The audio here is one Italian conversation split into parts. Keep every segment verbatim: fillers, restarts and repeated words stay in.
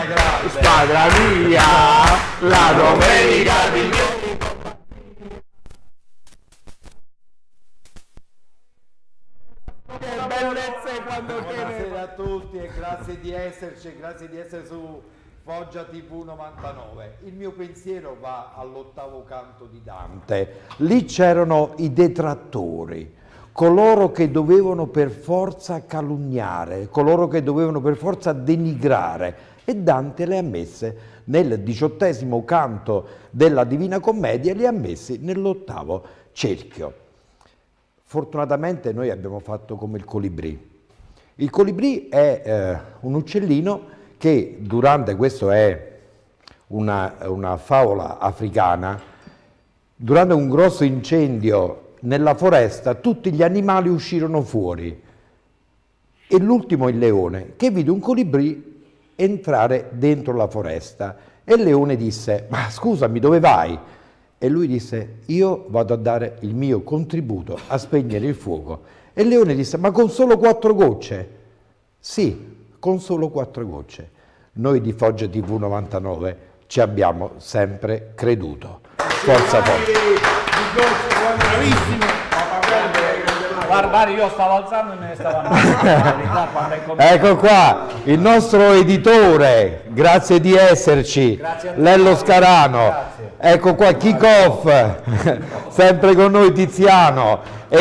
grande. Squadra mia, la domenica di mio. Buonasera a tutti e grazie di esserci, grazie di essere su Foggia tivù novantanove. Il mio pensiero va all'ottavo canto di Dante. Lì c'erano i detrattori, coloro che dovevano per forza calunniare, coloro che dovevano per forza denigrare, e Dante le ha messe nel diciottesimo canto della Divina Commedia, li ha messi nell'ottavo cerchio. Fortunatamente noi abbiamo fatto come il colibrì. Il colibrì è eh, un uccellino che durante, questo è una, una favola africana, durante un grosso incendio nella foresta tutti gli animali uscirono fuori e l'ultimo il leone, che vide un colibrì entrare dentro la foresta, e il leone disse: ma scusami, dove vai? E lui disse: io vado a dare il mio contributo a spegnere il fuoco. E il leone disse: ma con solo quattro gocce? Sì, con solo quattro gocce. Noi di Foggia tivù novantanove ci abbiamo sempre creduto. Forza Foggia! Bravissimo! Guarda, io stavo alzando e me ne stavo andando. Ecco qua, il nostro editore, grazie di esserci, Lello Scarano. Grazie. Ecco qua, kick-off, sempre con noi Tiziano,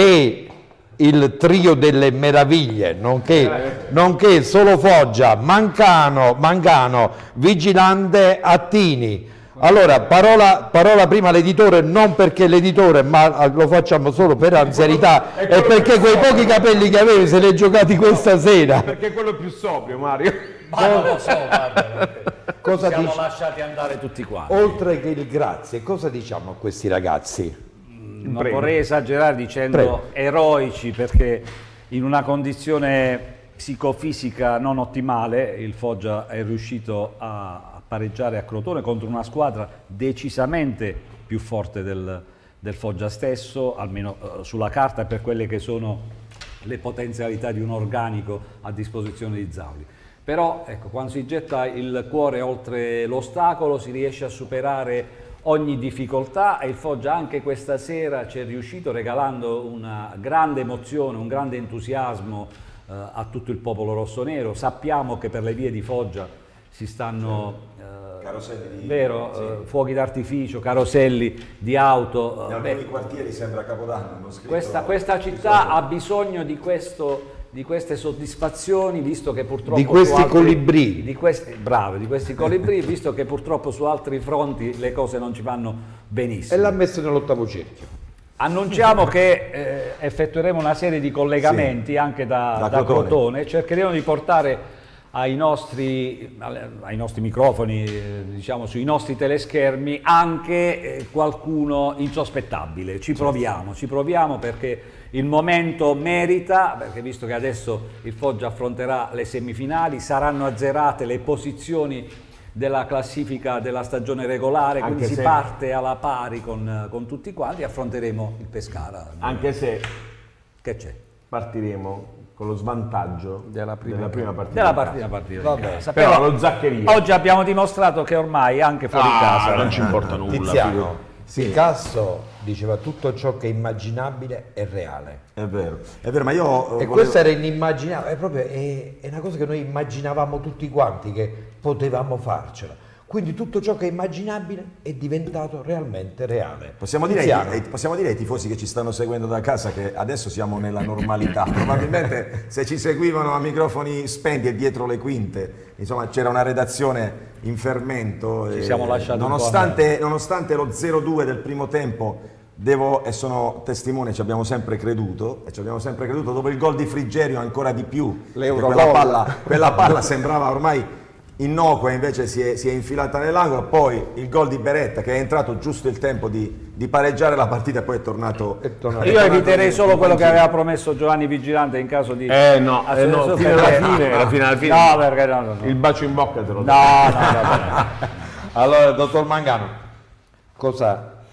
e il trio delle meraviglie, nonché, nonché Solo Foggia, Mancano, Mangano, Vigilante Attini. Allora, parola, parola prima all'editore, non perché l'editore, ma lo facciamo solo per anzianità e perché quei pochi capelli che avevi se li hai giocati questa sera. Perché è quello più sobrio, Mario. Ma non lo so, guarda, cosa siamo dici? lasciati andare tutti quanti. Oltre che il grazie, cosa diciamo a questi ragazzi? Non Prego. vorrei esagerare dicendo Prego. eroici, perché in una condizione psicofisica non ottimale il Foggia è riuscito a pareggiare a Crotone contro una squadra decisamente più forte del, del Foggia stesso, almeno uh, sulla carta, per quelle che sono le potenzialità di un organico a disposizione di Zauli. Però ecco, quando si getta il cuore oltre l'ostacolo si riesce a superare ogni difficoltà, e il Foggia anche questa sera ci è riuscito, regalando una grande emozione, un grande entusiasmo uh, a tutto il popolo rossonero. Sappiamo che per le vie di Foggia si stanno eh, caroselli di, vero, sì. eh, fuochi d'artificio, caroselli di auto. In alcuni quartieri sembra Capodanno. Questa, questa città ha bisogno di, questo, di queste soddisfazioni, visto che purtroppo di questi altri, colibrì. Di questi, bravo, di questi colibrì, visto che purtroppo su altri fronti le cose non ci vanno benissimo. E l'ha messo nell'ottavo cerchio. Annunciamo che eh, effettueremo una serie di collegamenti, sì, anche da, da, da Crotone. Crotone. Cercheremo di portare ai nostri, ai nostri microfoni, diciamo sui nostri teleschermi, anche qualcuno insospettabile. Ci proviamo, ci proviamo perché il momento merita, perché visto che adesso il Foggia affronterà le semifinali, saranno azzerate le posizioni della classifica della stagione regolare, anche quindi si se... parte alla pari con, con tutti quanti, affronteremo il Pescara. Anche se che c'è? Partiremo con lo svantaggio della prima, della prima partita. Della partita, partita Vabbè, casa. Però, Però lo Zaccheria. oggi abbiamo dimostrato che ormai anche fuori ah, casa non ci importa nulla. Tiziano, sì. Picasso diceva tutto ciò che è immaginabile è reale. È vero, è vero, ma io... E volevo... questo era inimmaginabile, è proprio è, è una cosa che noi immaginavamo tutti quanti, che potevamo farcela. Quindi tutto ciò che è immaginabile è diventato realmente reale. Possiamo dire, ai, possiamo dire ai tifosi che ci stanno seguendo da casa che adesso siamo nella normalità. Probabilmente se ci seguivano a microfoni spenti e dietro le quinte, insomma c'era una redazione in fermento. Ci siamo lasciati nonostante, nonostante lo zero due del primo tempo, devo, e sono testimone, ci abbiamo sempre creduto, e ci abbiamo sempre creduto dopo il gol di Frigerio ancora di più. Quella palla, quella palla sembrava ormai innocua, invece si è, si è infilata nell'angolo. Poi il gol di Beretta, che è entrato giusto il tempo di, di pareggiare la partita, e poi è tornato. È tornato Io eviterei solo quello che aveva promesso Giovanni Vigilante in caso di. Eh no, eh no, fino alla fine, alla fine, alla fine. No, perché no, no, no. Il bacio in bocca te lo do. No, no, no, no. Allora, dottor Mangano, cosa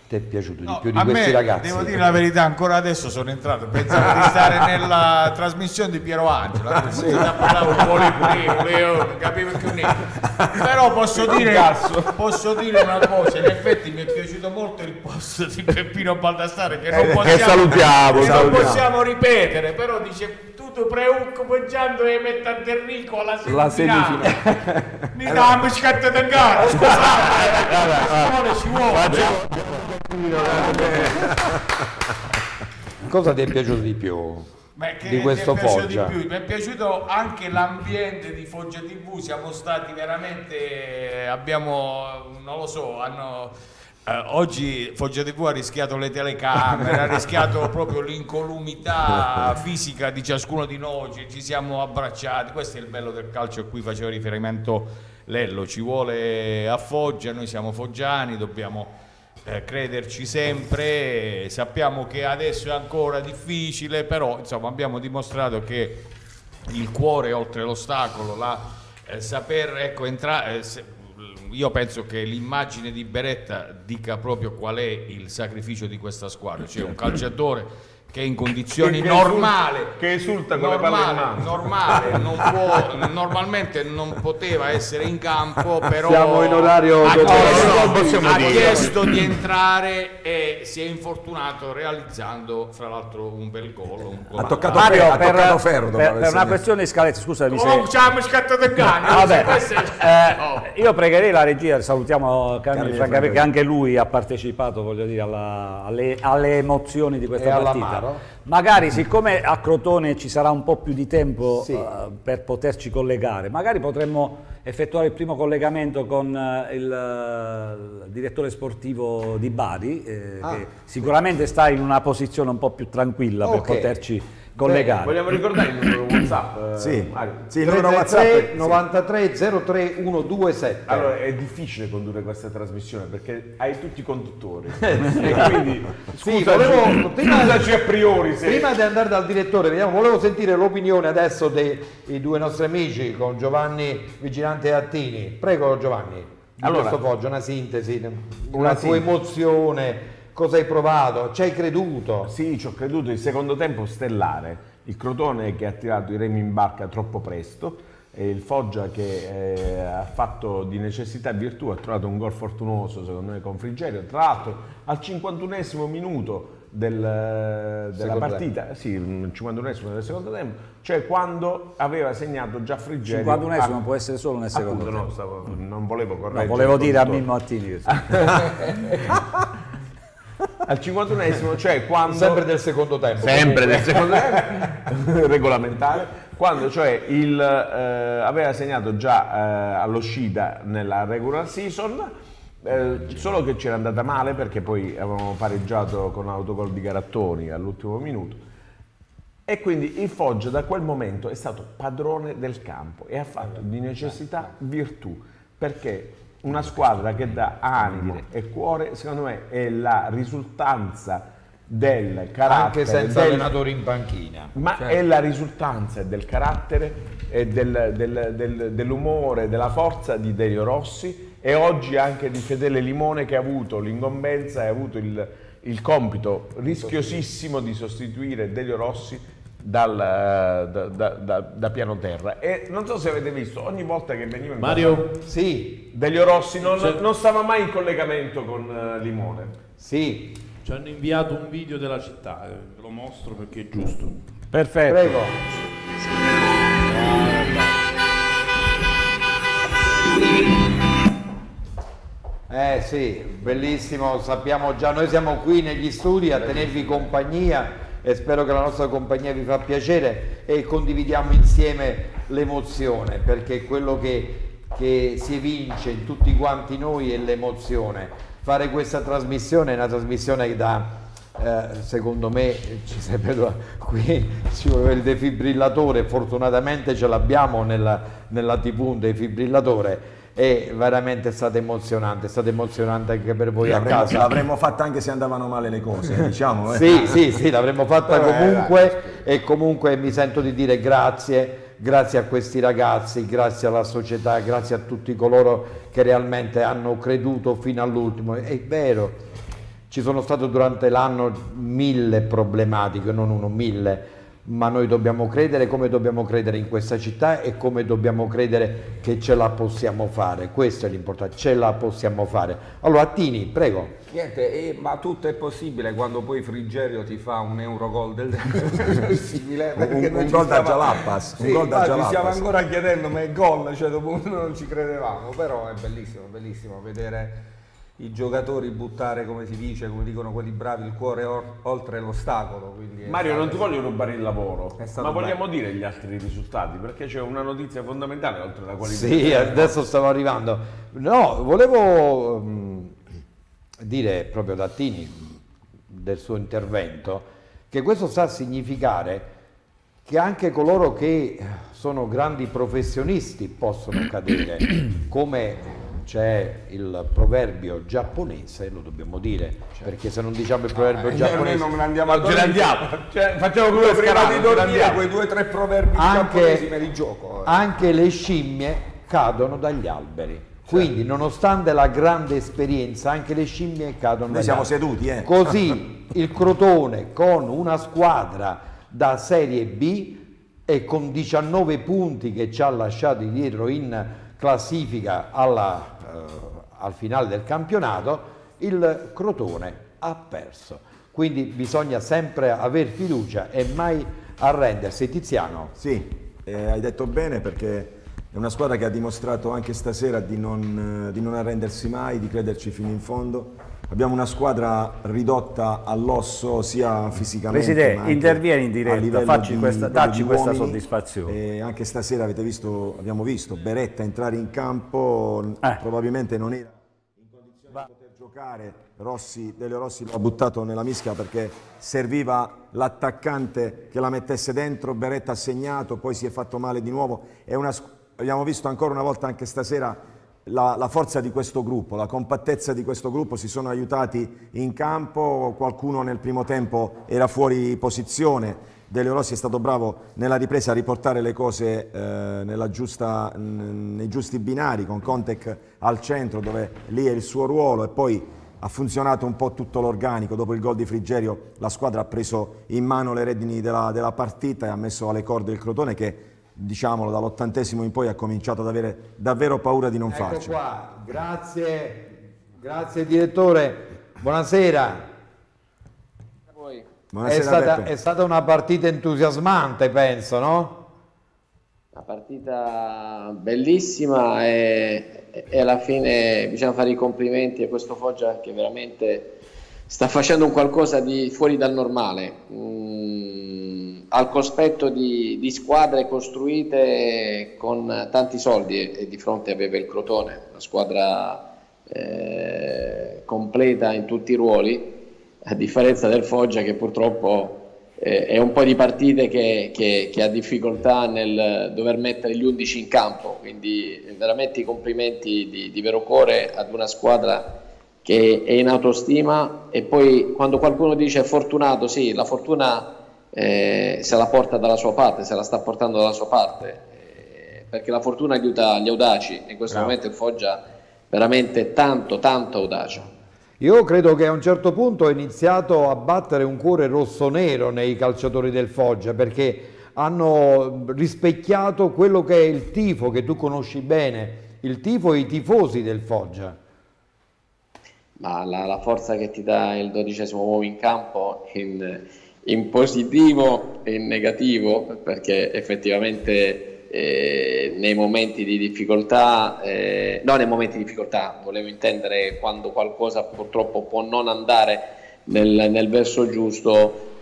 ti è piaciuto No, di più di a questi me, ragazzi? devo dire la verità, ancora adesso sono entrato, pensavo di stare nella trasmissione di Piero Angelo, anche se parlavo un po' lì, non capivo più niente. Però posso dire, posso dire una cosa, in effetti mi è piaciuto molto il post di Peppino Baldassare che non Eh, possiamo, che salutiamo, che non salutiamo. possiamo ripetere, però dice tu ti preoccupando e metti a Enrico alla La semifinale. semifinale. Mi dà un scatto da gara, scusate, ci vuole. Cosa ti è piaciuto di più Beh, che di questo mi è piaciuto Foggia? di più. Mi è piaciuto anche l'ambiente di Foggia tivù, siamo stati veramente, abbiamo, non lo so, hanno, eh, oggi Foggia tivù ha rischiato le telecamere, ha rischiato proprio l'incolumità fisica di ciascuno di noi, ci, ci siamo abbracciati, questo è il bello del calcio a cui faceva riferimento Lello, ci vuole a Foggia, noi siamo foggiani, dobbiamo... Eh, crederci sempre, sappiamo che adesso è ancora difficile, però insomma abbiamo dimostrato che il cuore oltre l'ostacolo, la, eh, saper ecco, entrare, eh, se, io penso che l'immagine di Beretta dica proprio qual è il sacrificio di questa squadra, cioè un calciatore che in condizioni che normali, esulta, che esulta con le palle in normale, mano. normale non può, normalmente non poteva essere in campo, però Siamo in orario ha, dopo- chiesto, no, possiamo ha dire. chiesto di entrare e si è infortunato realizzando fra l'altro un bel gol, un Ha gol. toccato, Mario, ferro, ha per, toccato ferro dopo per- aver per una segnato. questione di scaletta, scusami se... Oh, c'è scatto del cane. Vabbè, questo è- eh, oh. io pregherei la regia, salutiamo Carmine Carmine Franca Franca, perché anche lui ha partecipato, voglio dire, alla- alle, alle emozioni di questa E partita. all'amaro. Magari, siccome a Crotone ci sarà un po' più di tempo Sì. eh, per poterci collegare, magari potremmo effettuare il primo collegamento con eh, il, eh, il direttore sportivo di Bari, eh, Ah. che sicuramente sta in una posizione un po' più tranquilla per Ok. poterci collegare. Vogliamo ricordare il numero WhatsApp? eh, Sì, Mario? sì, il numero WhatsApp. tre sì. novantatré zero tre centodventisette. Allora, è difficile condurre questa trasmissione perché hai tutti i conduttori. E quindi Sì, scusaci, volevo- prima- scusaci a priori se... Prima di andare dal direttore, vediamo, volevo sentire l'opinione adesso dei i due nostri amici con Giovanni Vigilante e Attini. Prego Giovanni, di Allora, questo Foggia, una sintesi, una, una tua sintesi. emozione, cosa hai provato, ci hai creduto? Sì, ci ho creduto, il secondo tempo stellare, il Crotone che ha tirato i remi in barca troppo presto, e il Foggia che eh, ha fatto di necessità virtù, ha trovato un gol fortunoso secondo me con Frigerio, tra l'altro al cinquantunesimo minuto del, della Secondo partita, sì, il cinquantunesimo del secondo tempo, cioè quando aveva segnato già Frigerio. cinquantunesimo Ah, può essere solo nel secondo appunto, tempo. no, stavo- non volevo correggere. No, volevo il dire a conduttore. Mimmo Attini. Al cinquantunesimo, cioè quando... Sempre del secondo tempo. Sempre comunque. del secondo tempo regolamentare, quando cioè il, eh, aveva segnato già eh, all'uscita nella regular season, eh, solo che c'era andata male perché poi avevamo pareggiato con autogol di Garattoni all'ultimo minuto, e quindi il Foggia da quel momento è stato padrone del campo e ha fatto di necessità virtù, perché una squadra che dà animo e cuore, secondo me, è la risultanza del carattere, Anche senza del- allenatori in panchina. ma Certo. è la risultanza del carattere e del- del- del- dell'umore, della forza di Delio Rossi, e oggi anche di Fedele Limone, che ha avuto l'incombenza e ha avuto il, il compito rischiosissimo di sostituire Delio Rossi dal, da, da- da- da piano terra. E non so se avete visto, ogni volta che veniva in Mario, Sì, Delio Rossi non, C'è- non stava mai in collegamento con eh, Limone. sì, ci hanno inviato un video della città, eh, ve lo mostro perché è giusto. Perfetto. prego. Eh sì, bellissimo, sappiamo già, noi siamo qui negli studi a tenervi compagnia e spero che la nostra compagnia vi fa piacere e condividiamo insieme l'emozione, perché quello che, che si evince in tutti quanti noi è l'emozione. Fare questa trasmissione è una trasmissione che dà, eh, secondo me, ci sarebbe da- qui ci vuole il defibrillatore, fortunatamente ce l'abbiamo nella, nella tivù un defibrillatore. È veramente stato emozionante, è stato emozionante anche per voi a L'avremmo, casa. l'avremmo fatta anche se andavano male le cose, diciamo. eh. Sì, sì, sì, l'avremmo fatta Vabbè, comunque e comunque mi sento di dire grazie, grazie a questi ragazzi, grazie alla società, grazie a tutti coloro che realmente hanno creduto fino all'ultimo. È vero, Ci sono state durante l'anno mille problematiche, non uno, mille, ma noi dobbiamo credere come dobbiamo credere in questa città e come dobbiamo credere che ce la possiamo fare. Questo è l'importante, ce la possiamo fare. Allora Attini, prego. Niente, eh, ma tutto è possibile quando poi Frigerio ti fa un Eurogol del simile, un, un gol da Jalapas, sì, un gol da Jalapas. Ci stiamo ancora chiedendo ma è gol, cioè dopo uno non ci credevamo, però è bellissimo, bellissimo vedere i giocatori buttare, come si dice, come dicono quelli bravi, il cuore or oltre l'ostacolo. Mario, non ti voglio rubare il lavoro, ma vogliamo bello. dire gli altri risultati, perché c'è una notizia fondamentale oltre la qualità. Sì, adesso stavo arrivando. No, volevo um, dire proprio da Attini, del suo intervento, che questo sta a significare che anche coloro che sono grandi professionisti possono cadere, come c'è il proverbio giapponese, lo dobbiamo dire, perché se non diciamo il proverbio eh, giapponese noi non andiamo a ce ne andiamo, cioè, facciamo come prima di dormire quei due o tre proverbi anche, giapponesi me li gioco. Eh. Anche le scimmie cadono dagli alberi. Quindi, nonostante la grande esperienza, anche le scimmie cadono Noi dagli siamo alberi. seduti, eh. Così il Crotone, con una squadra da Serie B e con diciannove punti che ci ha lasciati dietro in classifica alla al finale del campionato, il Crotone ha perso. Quindi bisogna sempre aver fiducia e mai arrendersi. Tiziano? Sì, eh, hai detto bene, perché è una squadra che ha dimostrato anche stasera di non, di non arrendersi mai, di crederci fino in fondo. Abbiamo una squadra ridotta all'osso sia fisicamente, Presidente, intervieni in diretta, facci di, questa, dacci questa uomini. soddisfazione. E anche stasera avete visto, abbiamo visto Beretta entrare in campo, eh. probabilmente non era in condizione Va. di poter giocare. Rossi, Delio Rossi lo ha buttato nella mischia perché serviva l'attaccante che la mettesse dentro. Beretta ha segnato, poi si è fatto male di nuovo. È una, abbiamo visto ancora una volta anche stasera La, la forza di questo gruppo, la compattezza di questo gruppo. Si sono aiutati in campo, qualcuno nel primo tempo era fuori posizione, Delio Rossi è stato bravo nella ripresa a riportare le cose eh, nella giusta, nei giusti binari, con Contek al centro dove lì è il suo ruolo, e poi ha funzionato un po' tutto l'organico. Dopo il gol di Frigerio la squadra ha preso in mano le redini della, della partita e ha messo alle corde il Crotone che, diciamolo, dall'ottantesimo in poi ha cominciato ad avere davvero paura di non ecco farci. Qua, grazie, grazie direttore, buonasera. A voi. Buonasera, è, stata, è stata una partita entusiasmante, penso, no? Una partita bellissima e, e alla fine bisogna fare i complimenti a questo Foggia che veramente sta facendo un qualcosa di fuori dal normale. Mm. Al cospetto di, di squadre costruite con tanti soldi, e, e di fronte aveva il Crotone, una squadra eh, completa in tutti i ruoli, a differenza del Foggia che purtroppo eh, è un po' di partite che, che, che ha difficoltà nel dover mettere gli undici in campo, quindi veramente i complimenti di, di vero cuore ad una squadra che è in autostima. E poi quando qualcuno dice fortunato, sì, la fortuna Eh, se la porta dalla sua parte, se la sta portando dalla sua parte, eh, perché la fortuna aiuta gli audaci. In questo Bravo. momento il Foggia veramente tanto, tanto audace. Io credo che a un certo punto è iniziato a battere un cuore rosso-nero nei calciatori del Foggia, perché hanno rispecchiato quello che è il tifo che tu conosci bene, il tifo e i tifosi del Foggia. Ma la, la forza che ti dà il dodicesimo uomo in campo in in positivo e in negativo, perché effettivamente eh, nei momenti di difficoltà, eh, no nei momenti di difficoltà, volevo intendere quando qualcosa purtroppo può non andare nel, nel verso giusto,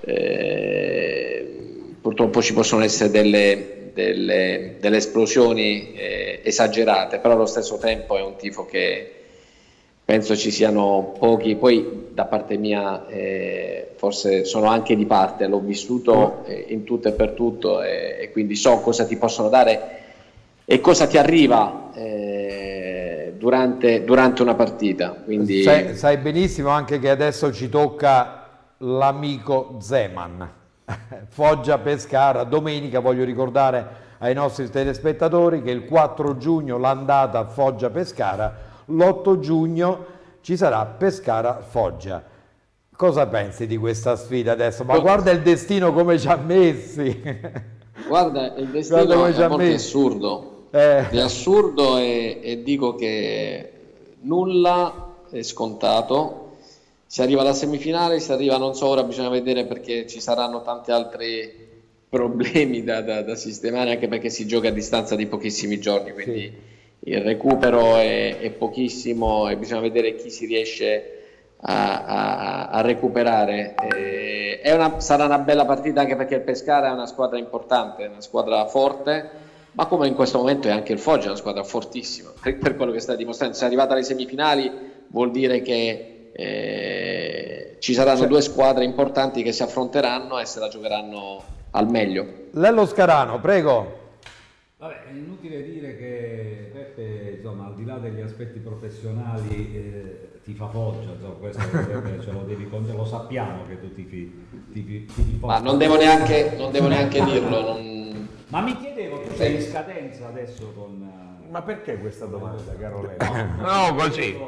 eh, purtroppo ci possono essere delle, delle, delle esplosioni eh, esagerate, però allo stesso tempo è un tifo che penso ci siano pochi, poi da parte mia eh, forse sono anche di parte, l'ho vissuto eh, in tutto e per tutto e, e quindi so cosa ti possono dare e cosa ti arriva eh, durante, durante una partita. Quindi... Sai, sai benissimo anche che adesso ci tocca l'amico Zeman, Foggia Pescara, domenica. Voglio ricordare ai nostri telespettatori che il quattro giugno l'andata a Foggia Pescara, l'otto giugno ci sarà Pescara Foggia. Cosa pensi di questa sfida adesso? Ma guarda il destino come ci ha messi. Guarda, il destino guarda a volte è assurdo. Eh. È assurdo e, e dico che nulla è scontato. Si arriva alla semifinale, si arriva, non so, ora bisogna vedere perché ci saranno tanti altri problemi da, da, da sistemare, anche perché si gioca a distanza di pochissimi giorni, quindi sì, il recupero è, è pochissimo e bisogna vedere chi si riesce A, a, a recuperare. Eh, è una, sarà una bella partita anche perché il Pescara è una squadra importante, è una squadra forte, ma come in questo momento è anche il Foggia, è una squadra fortissima per, per quello che sta dimostrando. Se è arrivata alle semifinali vuol dire che eh, ci saranno cioè, due squadre importanti che si affronteranno e se la giocheranno al meglio. Lello Scarano, prego. Vabbè, è inutile dire che Peppe, insomma, al di là degli aspetti professionali, eh, ti fa Foggia, insomma, questo ce lo devi lo sappiamo che tu tifi, tifi, tifi Foggia. Ma non devo neanche, non devo neanche dirlo. Non... Ma mi chiedevo, tu sei in scadenza adesso con... Ma perché questa domanda, caro Lello? No, no, così.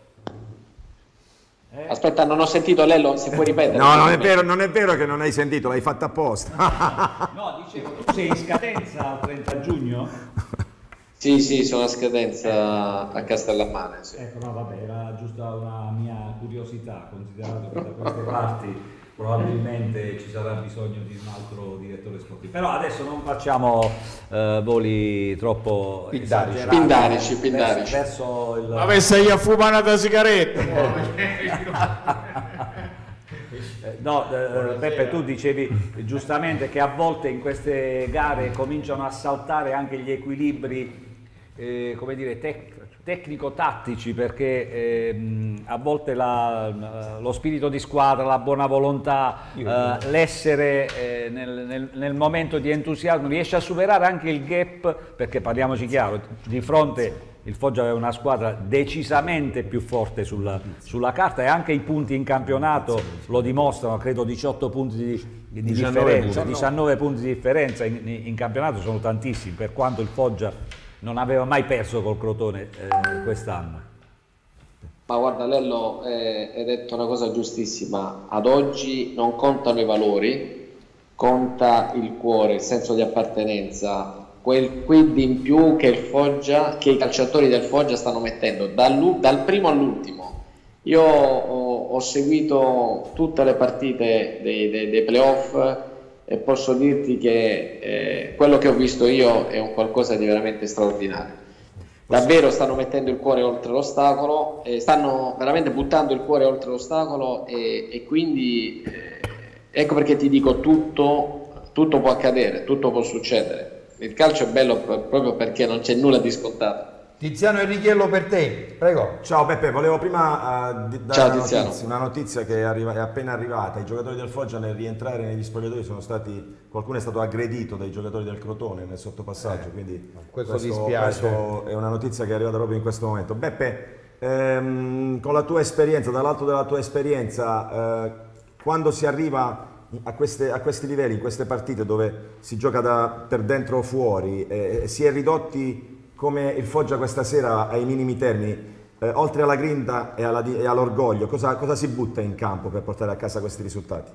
Eh? Aspetta, non ho sentito Lello, se puoi ripetere. No, non è vero, non è vero che non hai sentito, l'hai fatta apposta. No, dicevo, tu sei in scadenza al trenta giugno? Sì, sì, sono a scadenza a Castellammare. Sì. Ecco, no, vabbè, era giusta una mia curiosità, considerato che da queste parti probabilmente ci sarà bisogno di un altro direttore sportivo. Però adesso non facciamo eh, voli troppo pindarici, pindarici, pindarici. Verso, verso il... Ma pensa io a fumare una sigaretta. No, eh, Peppe, tu dicevi giustamente che a volte in queste gare cominciano a saltare anche gli equilibri eh, come dire, tec tecnico-tattici, perché ehm, a volte la, lo spirito di squadra, la buona volontà, eh, l'essere eh, nel, nel, nel momento di entusiasmo riesce a superare anche il gap, perché parliamoci chiaro, di fronte il Foggia aveva una squadra decisamente più forte sulla, sulla carta e anche i punti in campionato lo dimostrano, credo diciotto punti di, di differenza, punti. diciannove punti di differenza in, in campionato sono tantissimi, per quanto il Foggia non aveva mai perso col Crotone eh, quest'anno. Ma guarda Lello, eh, hai detto una cosa giustissima, ad oggi non contano i valori, conta il cuore, il senso di appartenenza, quel quid in più che il Foggia, che i calciatori del Foggia stanno mettendo dal, dal primo all'ultimo. Io ho, ho seguito tutte le partite dei, dei, dei playoff e posso dirti che eh, quello che ho visto io è un qualcosa di veramente straordinario. Davvero stanno mettendo il cuore oltre l'ostacolo, eh, stanno veramente buttando il cuore oltre l'ostacolo e, e quindi eh, ecco perché ti dico tutto, tutto può accadere, tutto può succedere. Il calcio è bello proprio perché non c'è nulla di scontato. Tiziano Enrichello per te, prego. Ciao Peppe, volevo prima uh, dare Ciao, una, Tiziano. notizia, una notizia che è, arriva, è appena arrivata. I giocatori del Foggia nel rientrare negli spogliatoi sono stati, qualcuno è stato aggredito dai giocatori del Crotone nel sottopassaggio, eh, quindi questo, questo dispiace. Questo è una notizia che è arrivata proprio in questo momento. Beppe, ehm, con la tua esperienza, dall'alto della tua esperienza, eh, quando si arriva a, queste, a questi livelli, in queste partite dove si gioca da, per dentro o fuori, eh, si è ridotti come il Foggia questa sera ai minimi termini, eh, oltre alla grinta e all'orgoglio, cosa, cosa si butta in campo per portare a casa questi risultati?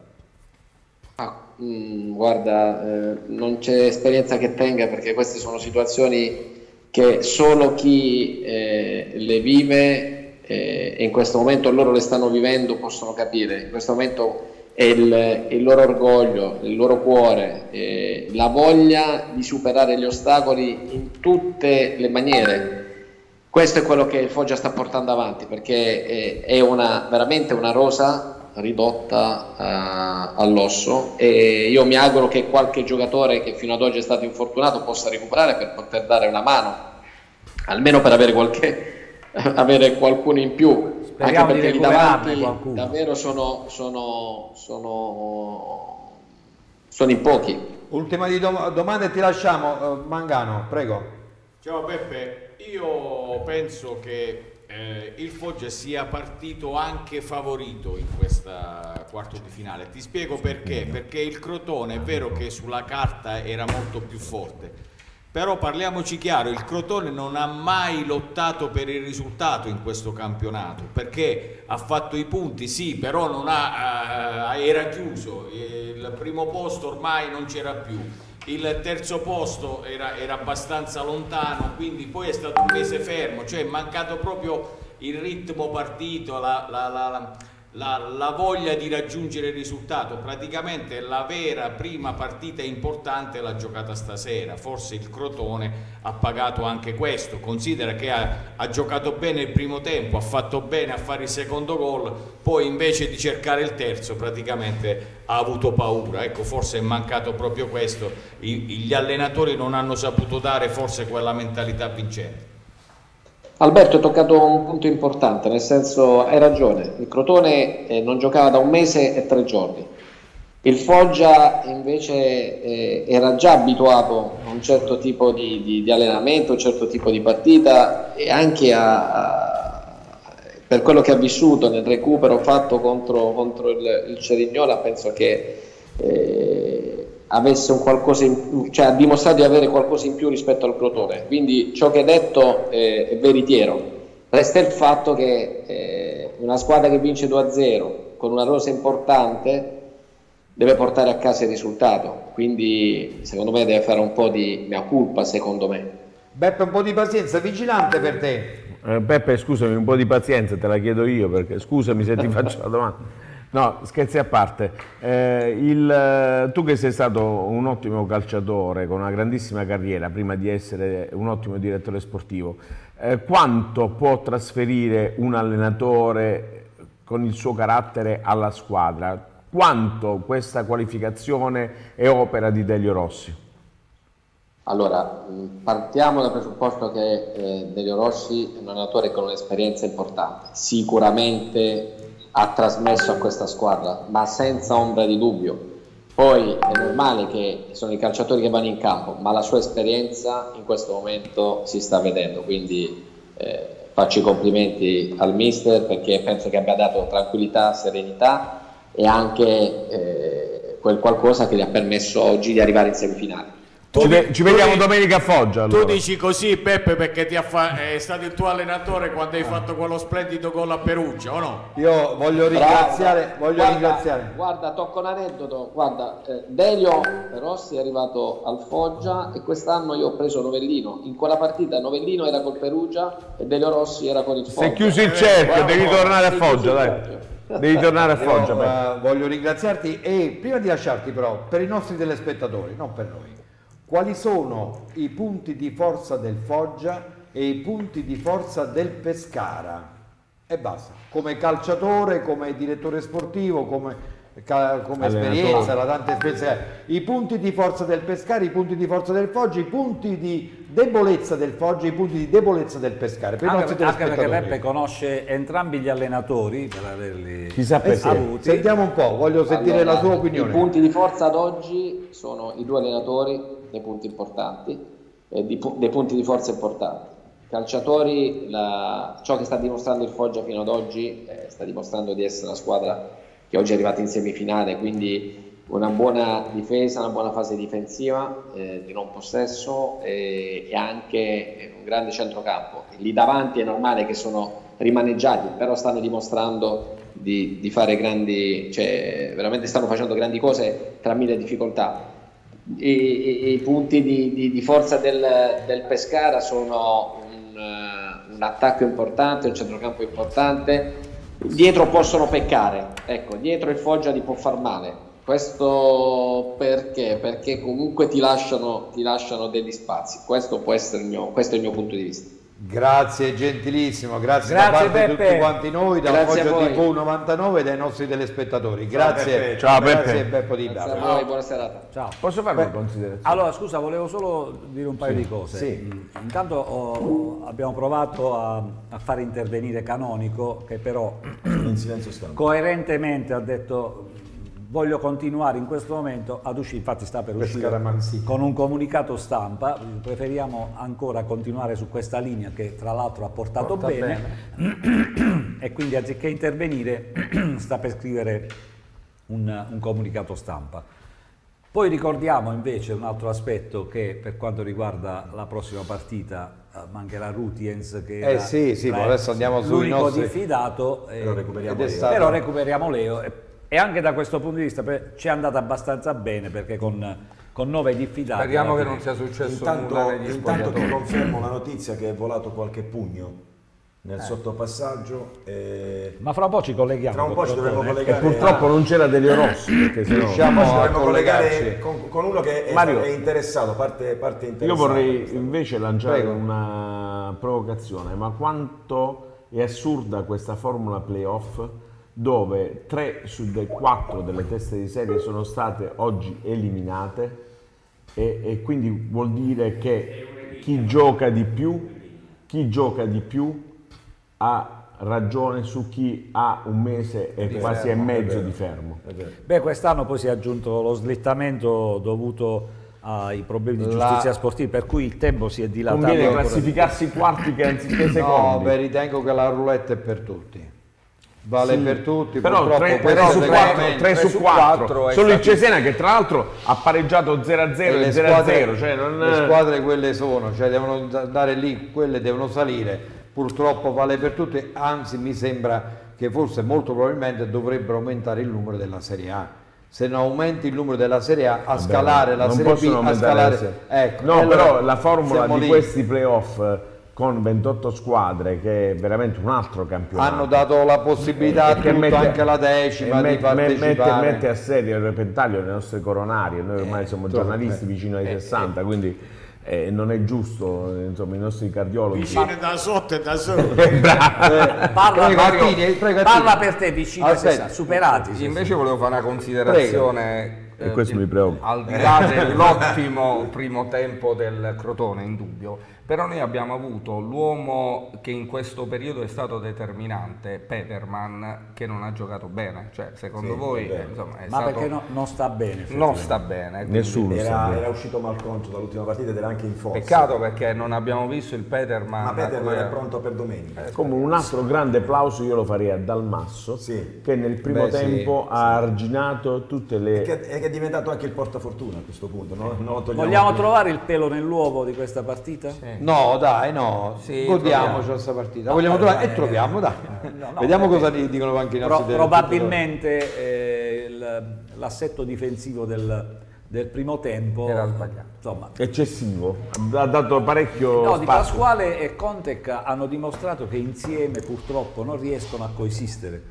Ah, mh, guarda, eh, non c'è esperienza che tenga, perché queste sono situazioni che solo chi eh, le vive eh, e in questo momento loro le stanno vivendo possono capire. In questo momento è il, il loro orgoglio, il loro cuore, eh, la voglia di superare gli ostacoli in tutte le maniere. Questo è quello che il Foggia sta portando avanti, perché è, è una, veramente una rosa ridotta uh, all'osso, e io mi auguro che qualche giocatore che fino ad oggi è stato infortunato possa recuperare per poter dare una mano, almeno per avere, qualche, avere qualcuno in più. Speriamo anche perché lì davanti qualcuno. davvero sono, sono, sono, sono in pochi. Ultima di dom domanda e ti lasciamo. uh, Mangano, prego. Ciao Peppe, io penso che eh, il Foggia sia partito anche favorito in questa quarto di finale. Ti spiego perché, perché il Crotone è vero che sulla carta era molto più forte, però parliamoci chiaro, il Crotone non ha mai lottato per il risultato in questo campionato, perché ha fatto i punti, sì, però non ha, eh, era chiuso, il primo posto ormai non c'era più, il terzo posto era, era abbastanza lontano, quindi poi è stato un mese fermo, cioè è mancato proprio il ritmo partito, la, la, la, la, la voglia di raggiungere il risultato. Praticamente la vera prima partita importante l'ha giocata stasera, forse il Crotone ha pagato anche questo, considera che ha, ha giocato bene il primo tempo, ha fatto bene a fare il secondo gol, poi invece di cercare il terzo praticamente ha avuto paura, ecco, forse è mancato proprio questo, I, gli allenatori non hanno saputo dare forse quella mentalità vincente. Alberto, hai toccato un punto importante, nel senso, hai ragione, il Crotone eh, non giocava da un mese e tre giorni, il Foggia invece eh, era già abituato a un certo tipo di, di, di allenamento, a un certo tipo di partita e anche a, a, per quello che ha vissuto nel recupero fatto contro, contro il, il Cerignola, penso che eh, avesse un qualcosa in, cioè ha dimostrato di avere qualcosa in più rispetto al Crotone, quindi ciò che hai detto eh, è veritiero. Resta il fatto che eh, una squadra che vince due a zero con una rosa importante deve portare a casa il risultato, quindi secondo me deve fare un po' di mea culpa, secondo me. Beppe, un po' di pazienza, vigilante per te. Eh, Beppe, scusami, un po' di pazienza te la chiedo io, perché scusami se ti faccio la domanda. No, scherzi a parte, eh, il, tu che sei stato un ottimo calciatore con una grandissima carriera prima di essere un ottimo direttore sportivo, eh, quanto può trasferire un allenatore con il suo carattere alla squadra? Quanto questa qualificazione è opera di Delio Rossi? Allora, partiamo dal presupposto che eh, Delio Rossi è un allenatore con un'esperienza importante, sicuramente ha trasmesso a questa squadra, ma senza ombra di dubbio. Poi è normale che sono i calciatori che vanno in campo, ma la sua esperienza in questo momento si sta vedendo, quindi eh, faccio i complimenti al mister perché penso che abbia dato tranquillità, serenità e anche eh, quel qualcosa che gli ha permesso oggi di arrivare in semifinale. Ci, ve ci vediamo domenica a Foggia. Allora. Tu dici così, Beppe, perché ti ha è stato il tuo allenatore quando hai fatto quello splendido gol a Perugia, o no? Io voglio ringraziare, voglio guarda, ringraziare. Guarda, tocco un aneddoto. Guarda, eh, Delio Rossi è arrivato al Foggia e quest'anno io ho preso Novellino. In quella partita Novellino era col Perugia e Delio Rossi era con il Foggia. Si è chiuso il cerchio, eh, devi guarda, tornare a Foggia, dai. Devi tornare a Foggia. Io, uh, voglio ringraziarti e prima di lasciarti però, per i nostri telespettatori, non per noi, quali sono i punti di forza del Foggia e i punti di forza del Pescara? E basta, come calciatore, come direttore sportivo, come, come esperienza, la tanta esperienza. I punti di forza del Pescara, i punti di forza del Foggia, i punti di debolezza del Foggia, i punti di debolezza del Pescara. Per anche, anche perché Beppe conosce entrambi gli allenatori per averli Chissà perché. Avuti. Sentiamo un po', voglio sentire allora, la sua opinione. I punti di forza ad oggi sono i due allenatori, dei punti importanti, eh, di, dei punti di forza importanti. Calciatori, la, ciò che sta dimostrando il Foggia fino ad oggi, eh, sta dimostrando di essere una squadra che oggi è arrivata in semifinale, quindi una buona difesa, una buona fase difensiva, eh, di non possesso eh, e anche un grande centrocampo. Lì davanti è normale che sono rimaneggiati, però stanno dimostrando di, di fare grandi, cioè veramente stanno facendo grandi cose tra mille difficoltà. I, i, i punti di, di, di forza del, del Pescara sono un, uh, un attacco importante, un centrocampo importante, dietro possono peccare, ecco, dietro il Foggia li può far male, questo perché? Perché comunque ti lasciano, ti lasciano degli spazi, questo può essere il mio, questo è il mio punto di vista. Grazie, gentilissimo, grazie, grazie da parte Beppe. di tutti quanti noi, da Foggia tivù novantanove e dai nostri telespettatori. Grazie, ciao Beppe. Grazie Beppo Di Grazie a voi, buona serata. Ciao. Posso fare una considerazione? Allora, scusa, volevo solo dire un paio sì, di cose. Sì. Intanto oh, abbiamo provato a, a fare intervenire Canonico, che però in silenzio stampa coerentemente ha detto voglio continuare in questo momento ad uscire, infatti sta per uscire con un comunicato stampa, preferiamo ancora continuare su questa linea che tra l'altro ha portato Porta bene, bene e quindi anziché intervenire sta per scrivere un, un comunicato stampa. Poi ricordiamo invece un altro aspetto, che per quanto riguarda la prossima partita eh, mancherà Rutiens, che eh sì, sì, adesso andiamo sui l'unico nostri... diffidato, eh, però recuperiamo Leo. stato... però recuperiamo Leo e, e anche da questo punto di vista per, ci è andata abbastanza bene, perché con, con nove diffidati... Speriamo che non sia successo intanto, nulla negli intanto ti spogliatoi. confermo la notizia che è volato qualche pugno nel Eh. sottopassaggio. E... Ma fra un po' ci colleghiamo. Tra un po' ci col dovremo Crotone. E collegare. purtroppo non c'era Delio Rossi, perché sennò... Riusciamo Poi ci a dovremmo collegare collegarci. con, con uno che è, Mario, è interessato, parte, parte Io interessato. vorrei invece lanciare Prego. una provocazione, ma quanto è assurda questa formula playoff dove tre su dei quattro delle teste di serie sono state oggi eliminate e, e quindi vuol dire che chi gioca di più, chi gioca di più ha ragione su chi ha un mese e Di quasi fermo, e è mezzo vero. di fermo. Beh, quest'anno poi si è aggiunto lo slittamento dovuto ai problemi di La- giustizia sportiva, per cui il tempo si è dilatato. Conviene ancora di classificarsi quarti che anziché No, secondi. beh, ritengo che la roulette è per tutti. Vale Sì, per tutti, però purtroppo tre, questo tre su è quattro, veramente- tre su su quattro. quattro è Solo il stato- Cesena che tra l'altro ha pareggiato zero a zero e e le zero a squadre, zero, cioè non... le squadre quelle sono, cioè devono andare lì, quelle devono salire. Purtroppo vale per tutti, anzi mi sembra che forse molto probabilmente dovrebbero aumentare il numero della Serie A. Se non aumenti il numero della Serie A, a scalare la non Serie B, possono a aumentare scalare... la Serie- Ecco, no, e allora però la formula siamo di lì. questi playoff eh, con ventotto squadre, che è veramente un altro campionato. Hanno dato la possibilità a Che tutto, mette- anche la decima e di met- me- mette, partecipare. mette a serio il repentaglio le nostre coronarie. Noi ormai siamo insomma, giornalisti eh, vicino ai eh, sessanta, quindi eh, non è giusto, eh, insomma, i nostri cardiologi. Vicino da sotto e da sotto. Parla, Prego, Mario, Attini, prego, parla Attini. per te, vicino ai Aspetta. sessanta, superati. sì, Invece sì. volevo fare una considerazione. E questo eh, mi preoccupa. Al di là dell'ottimo primo tempo del Crotone, indubbio, però noi abbiamo avuto l'uomo che in questo periodo è stato determinante, Peterman, che non ha giocato bene. Cioè, secondo Sì, voi è vero. insomma, è Ma stato... perché no- non sta bene? non sta bene. quindi- Nessuno sta Era, bene. era uscito malconcio dall'ultima partita ed era anche in forza. Peccato perché non abbiamo visto il Peterman. Ma Peterman a è cui- pronto per domenica. Come un altro grande applauso io lo farei a Dalmasso, Sì. che nel primo Beh, sì, tempo ha arginato tutte le... E che, e che è diventato anche il portafortuna a questo punto. No? Non lo togliamo Vogliamo più. trovare il pelo nell'uovo di questa partita? No, dai, no, Sì, godiamoci troviamo. questa partita. Vogliamo trovare e troviamo, dai. no, Vediamo perché- cosa ne dicono anche i Pro- nostri probabilmente eh, il- l'assetto difensivo del, del primo tempo Era sbagliato. insomma, eccessivo, ha dato parecchio no, Di spazio. Pasquale e Contec hanno dimostrato che insieme purtroppo non riescono a coesistere.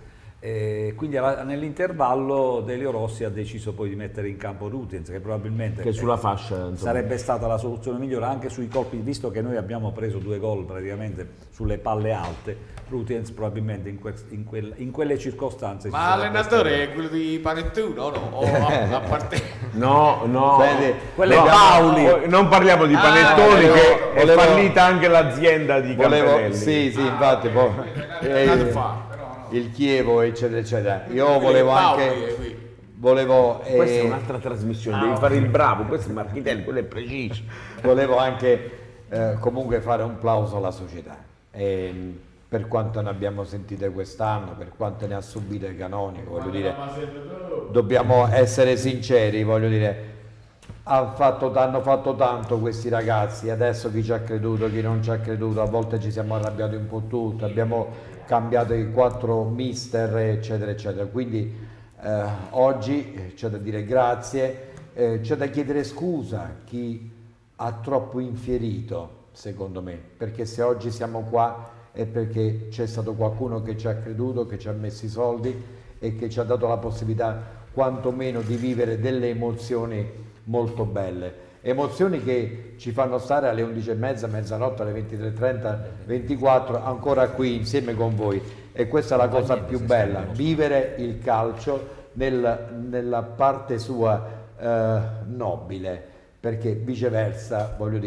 E quindi alla- nell'intervallo Delio Rossi ha deciso poi di mettere in campo Rutiens, che probabilmente Che sulla fascia, insomma. sarebbe stata la soluzione migliore anche sui colpi, visto che noi abbiamo preso due gol praticamente sulle palle alte. Rutiens probabilmente in, que- in quel- in quelle circostanze si Ma sarebbe l'allenatore è quello di Panettuno o no? O a, a parte... No, no, Vedi, Quello è no, Paoli. no, non parliamo di Ah, Panettoni, volevo- che è volevo- fallita anche l'azienda di Volevo, Campanelli. sì, sì, infatti, poi, eh, Anni fa, però no. il Chievo, eccetera, eccetera. Io Quelli volevo Paoli, anche, eh, qui. volevo, eh, Questa è un'altra trasmissione, devi fare il bravo, questo è Marchitelli, quello è preciso. volevo anche eh, comunque fare un plauso alla società. E, per quanto ne abbiamo sentite quest'anno, per quanto ne ha subite Canonico, voglio dire, dobbiamo essere sinceri, voglio dire, ha fatto, hanno fatto tanto questi ragazzi, adesso chi ci ha creduto, chi non ci ha creduto, a volte ci siamo arrabbiati un po' tutti, abbiamo cambiato i quattro mister, eccetera, eccetera. Quindi eh, oggi c'è da dire grazie, eh, c'è da chiedere scusa a chi ha troppo infierito, secondo me, perché se oggi siamo qua è perché c'è stato qualcuno che ci ha creduto, che ci ha messo i soldi e che ci ha dato la possibilità quantomeno di vivere delle emozioni molto belle, emozioni che ci fanno stare alle undici e mezza, mezzanotte, alle ventitré e trenta, ventiquattro ancora qui insieme con voi, e questa è la cosa più bella, vivere il calcio nel- nella parte sua eh, nobile, perché viceversa, voglio dire,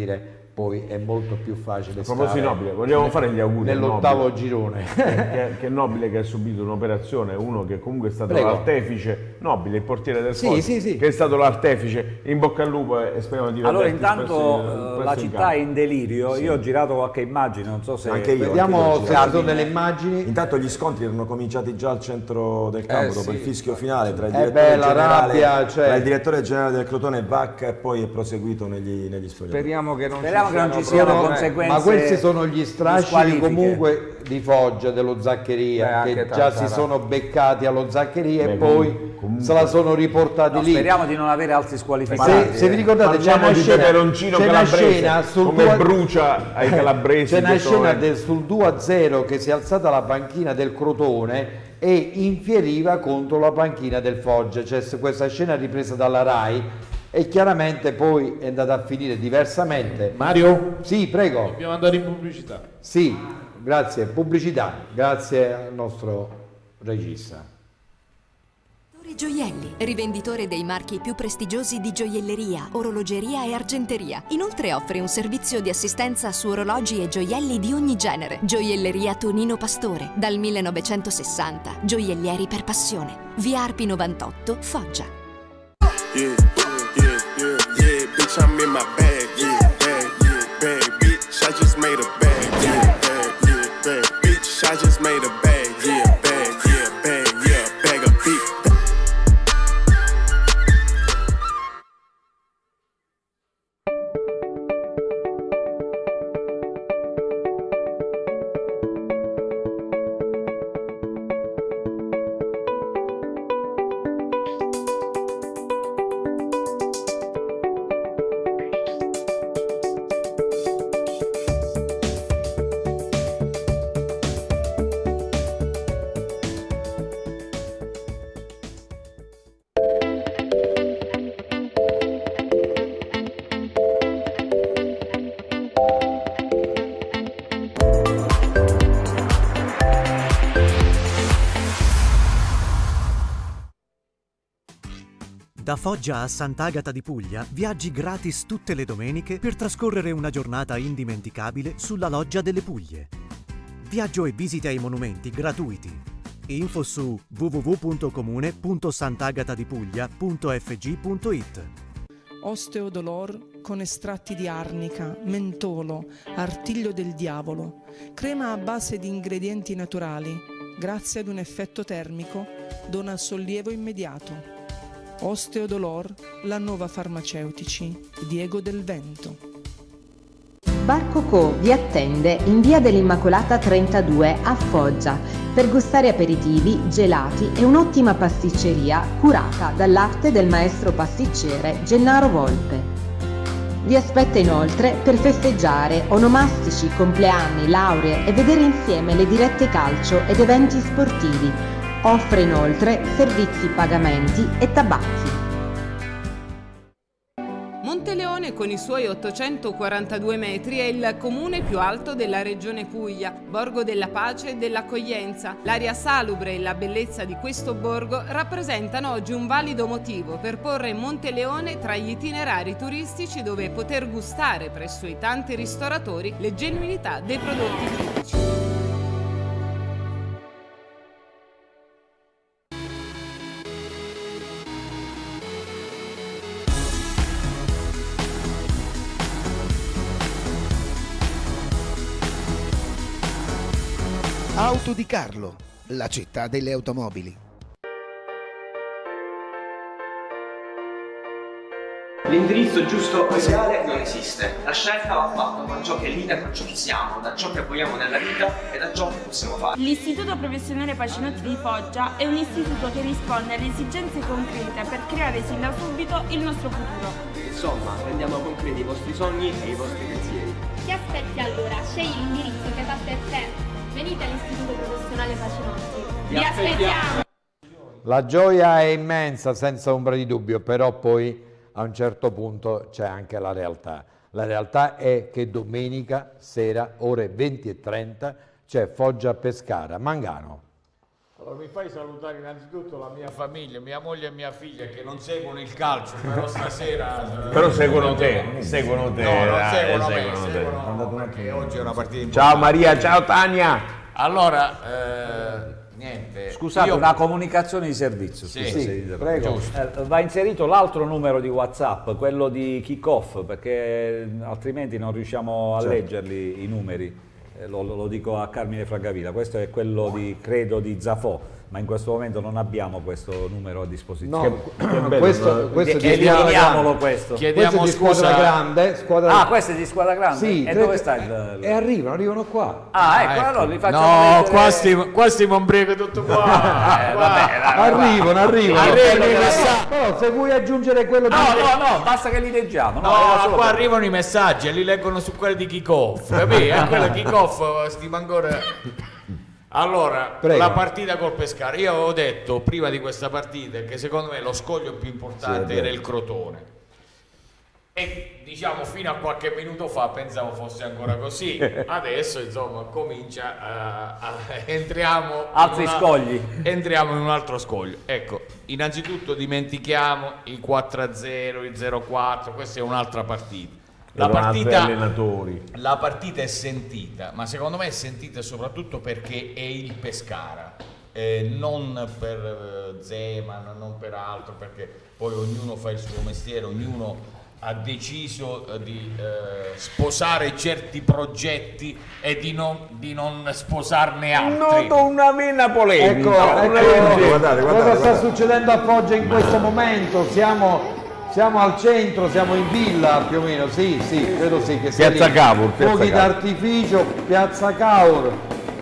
poi è molto più facile a proposito stare Nobile, vogliamo fare gli auguri nell'ottavo girone. che, che Nobile che ha subito un'operazione, uno che comunque è stato Prego. l'artefice, Nobile, il portiere del Sì, Foggia, sì, sì. che è stato l'artefice, in bocca al lupo e speriamo di Allora vederti intanto spesso- eh, spesso la in città campo. è in delirio, io ho girato qualche immagine, non so se... Anche io. Vediamo anche se io. ci sono delle immagini. Intanto gli scontri erano cominciati già al centro del campo Eh, dopo sì. il fischio finale tra il, Eh direttore beh, la generale, rabbia, cioè- tra il direttore generale del Crotone Vacca e poi è proseguito negli, negli spogliatoi. Speriamo che non Speriamo ci che non siano ci siano problemi. conseguenze. Ma questi sono gli di strascichi squalifiche. comunque di Foggia, dello Zaccheria, Beh, anche che già Tartara. si sono beccati allo Zaccheria Beh, e poi comunque- comunque- se la sono riportati No, lì. speriamo di non avere altri Se, squalificati. se vi ricordate c'è Parliamo una di scena, peperoncino c'è una calabrese, scena sul come due- brucia ai calabresi c'è una questo scena momento. del- sul due a zero che si è alzata la panchina del Crotone e infieriva contro la panchina del Foggia. C'è questa scena ripresa dalla Rai e chiaramente poi è andata a finire diversamente. Mario, Sì, prego. dobbiamo andare in pubblicità. Sì, grazie. Pubblicità, grazie al nostro regista. Gioielli, rivenditore dei marchi più prestigiosi di gioielleria, orologeria e argenteria. Inoltre offre un servizio di assistenza su orologi e gioielli di ogni genere. Gioielleria Tonino Pastore, dal millenovecentosessanta. Gioiellieri per passione. Via Arpi novantotto, Foggia. Yeah, yeah, yeah, yeah, bitch, I'm in my bag, yeah, bag, yeah, bag, bitch, I just made a bag, yeah, bag, yeah, bag, bitch, I just made a bag, yeah, bag, yeah, bag, yeah, bag of beat. Da Foggia a Sant'Agata di Puglia, viaggi gratis tutte le domeniche per trascorrere una giornata indimenticabile sulla Loggia delle Puglie. Viaggio e visite ai monumenti gratuiti. Info su w w w punto comune punto sant'agatadipuglia punto f g punto i t. Osteodolor con estratti di arnica, mentolo, artiglio del diavolo, crema a base di ingredienti naturali, grazie ad un effetto termico, dona sollievo immediato. Osteodolor, la nuova farmaceutici, Diego del Vento. Bar Cocò vi attende in via dell'Immacolata trentadue a Foggia per gustare aperitivi, gelati e un'ottima pasticceria curata dall'arte del maestro pasticcere Gennaro Volpe. Vi aspetta inoltre per festeggiare onomastici, compleanni, lauree e vedere insieme le dirette calcio ed eventi sportivi. Offre inoltre servizi, pagamenti e tabacchi. Monteleone, con i suoi ottocentoquarantadue metri, è il comune più alto della regione Puglia, borgo della pace e dell'accoglienza. L'aria salubre e la bellezza di questo borgo rappresentano oggi un valido motivo per porre Monteleone tra gli itinerari turistici dove poter gustare presso i tanti ristoratori le genuinità dei prodotti tipici. Auto di Carlo, la città delle automobili. L'indirizzo giusto o ideale non esiste, la scelta va fatta da ciò che è linea con ciò che siamo, da ciò che vogliamo nella vita e da ciò che possiamo fare. L'Istituto Professionale Pacinotti di Foggia è un istituto che risponde alle esigenze concrete per creare sin da subito il nostro futuro. Insomma, rendiamo concreti i vostri sogni e i vostri pensieri. Ti aspetti allora? Scegli l'indirizzo che fa per te. Venite all'Istituto Professionale Pacinotti. Vi aspettiamo! La gioia è immensa, senza ombra di dubbio, però poi a un certo punto c'è anche la realtà. La realtà è che domenica sera, ore venti e trenta, c'è Foggia Pescara. Mangano. Allora, mi fai salutare innanzitutto la mia famiglia, mia moglie e mia figlia che non seguono il calcio, però stasera... Però seguono te, seguono te. No, non dai, seguono me, seguono te. seguono perché oggi è una partita importante. Ciao Maria, ciao Tania. Allora, eh, niente. Scusate, io... una comunicazione di servizio. Sì, Scusate, sì, se prego. eh, va inserito l'altro numero di WhatsApp, quello di kick-off, perché altrimenti non riusciamo a certo. leggerli i numeri. Eh, lo, lo dico a Carmine Francavilla, questo è quello di, credo, di Zafò, ma in questo momento non abbiamo questo numero a disposizione. No, che, che bello, questo, no? questo Che, eliminiamolo questo. Chiediamo questo è di scusa. squadra grande. Squadra... Ah, questo è di squadra grande? Sì, e tre... dove sta il... E arrivano, arrivano qua. Ah, ecco, ecco. allora li facciamo No, leggere... qua stiamo, qua stiamo imbriaco tutto qua. eh, vabbè, Arrivano, arrivano. Arrivano i No, messaggi. no, se vuoi aggiungere quello di... No, no, no, basta che li leggiamo. No, No, era solo qua per- arrivano i messaggi e li leggono su quelli di kick-off, capì? E quello kick-off stiamo ancora... Allora, Prego. la partita col Pescara. Io avevo detto prima di questa partita che secondo me lo scoglio più importante Sì, era il Crotone. E diciamo fino a qualche minuto fa pensavo fosse ancora così. Adesso insomma comincia a, a entriamo Altri in una- scogli. entriamo in un altro scoglio. Ecco, innanzitutto dimentichiamo il quattro a zero, il zero a quattro, questa è un'altra partita. La Erano altri partita, allenatori. la partita è sentita, ma secondo me è sentita soprattutto perché è il Pescara, eh, non per eh, Zeman, non per altro, perché poi ognuno fa il suo mestiere, ognuno ha deciso eh, di eh, sposare certi progetti e di non, di non sposarne altri. Noto una vena polemica. Ecco, una ecco, legge. guardate, guardate, cosa sta guardate. succedendo a Foggia in questo momento? Siamo, siamo al centro, siamo in villa più o meno, sì, sì, credo sì. Che sia Piazza lì. Cavour, Piazza Fuochi Cavour. d'artificio, Piazza Cavour.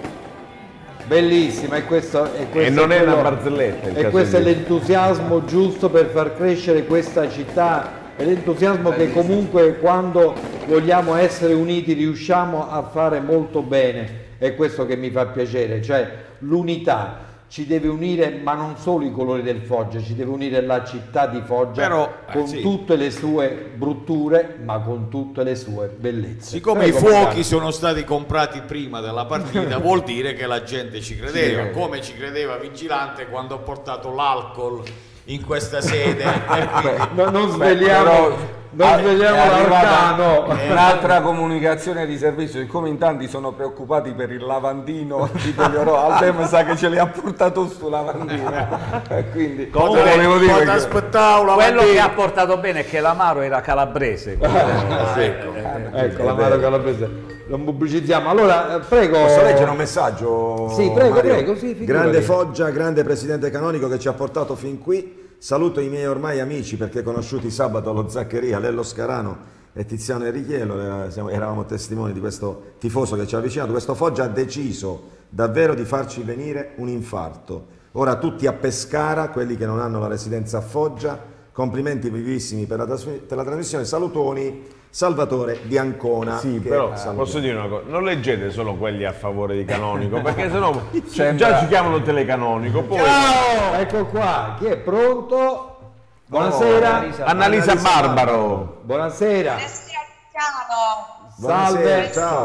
Bellissima, e questo, e questo E non è quello- una barzelletta. il E caso questo è di- l'entusiasmo giusto per far crescere questa città, è l'entusiasmo che comunque quando vogliamo essere uniti riusciamo a fare molto bene, è questo che mi fa piacere, cioè l'unità ci deve unire, ma non solo i colori del Foggia, ci deve unire la città di Foggia, Però, eh, con sì. tutte le sue brutture, ma con tutte le sue bellezze. Siccome Prego, i fuochi Mascaro. sono stati comprati prima della partita, vuol dire che la gente ci credeva, Sì. come ci credeva Vigilante quando ho portato l'alcol in questa sede. E quindi- No, non svegliamo, non svegliamo È arrivata l'arcano. un'altra comunicazione di servizio, siccome in tanti sono preoccupati per il lavandino di Toglioro, Altem sa che ce li ha portato sul lavandino. E quindi Comunque, volevo dire Quando che- aspettavo la Quello mattina- che ha portato bene è che l'amaro era calabrese. quindi- Sì. Ecco, la Maro Calabrese. Non pubblicizziamo. Allora, eh, prego. Posso leggere un messaggio? Sì, prego, Mario? prego, sì, figurati. Grande Foggia, grande presidente canonico che ci ha portato fin qui. Saluto i miei ormai amici perché conosciuti sabato allo Zaccheria, Lello Scarano e Tiziano Enrichiello, eh, siamo- eravamo testimoni di questo tifoso che ci ha avvicinato. Questo Foggia ha deciso davvero di farci venire un infarto. Ora tutti a Pescara, quelli che non hanno la residenza a Foggia, complimenti vivissimi per la, trasmi- per la trasmissione, salutoni Salvatore di Ancona. Sì, che però salutiamo. posso dire una cosa, non leggete solo quelli a favore di Canonico, perché sennò Sembra- già ci chiamano telecanonico. Poi Ciao! Ecco qua, chi è pronto? Buonasera. Annalisa. Annalisa Barbaro. Buonasera. Buonasera Luciano. Buonasera, Salve. ciao.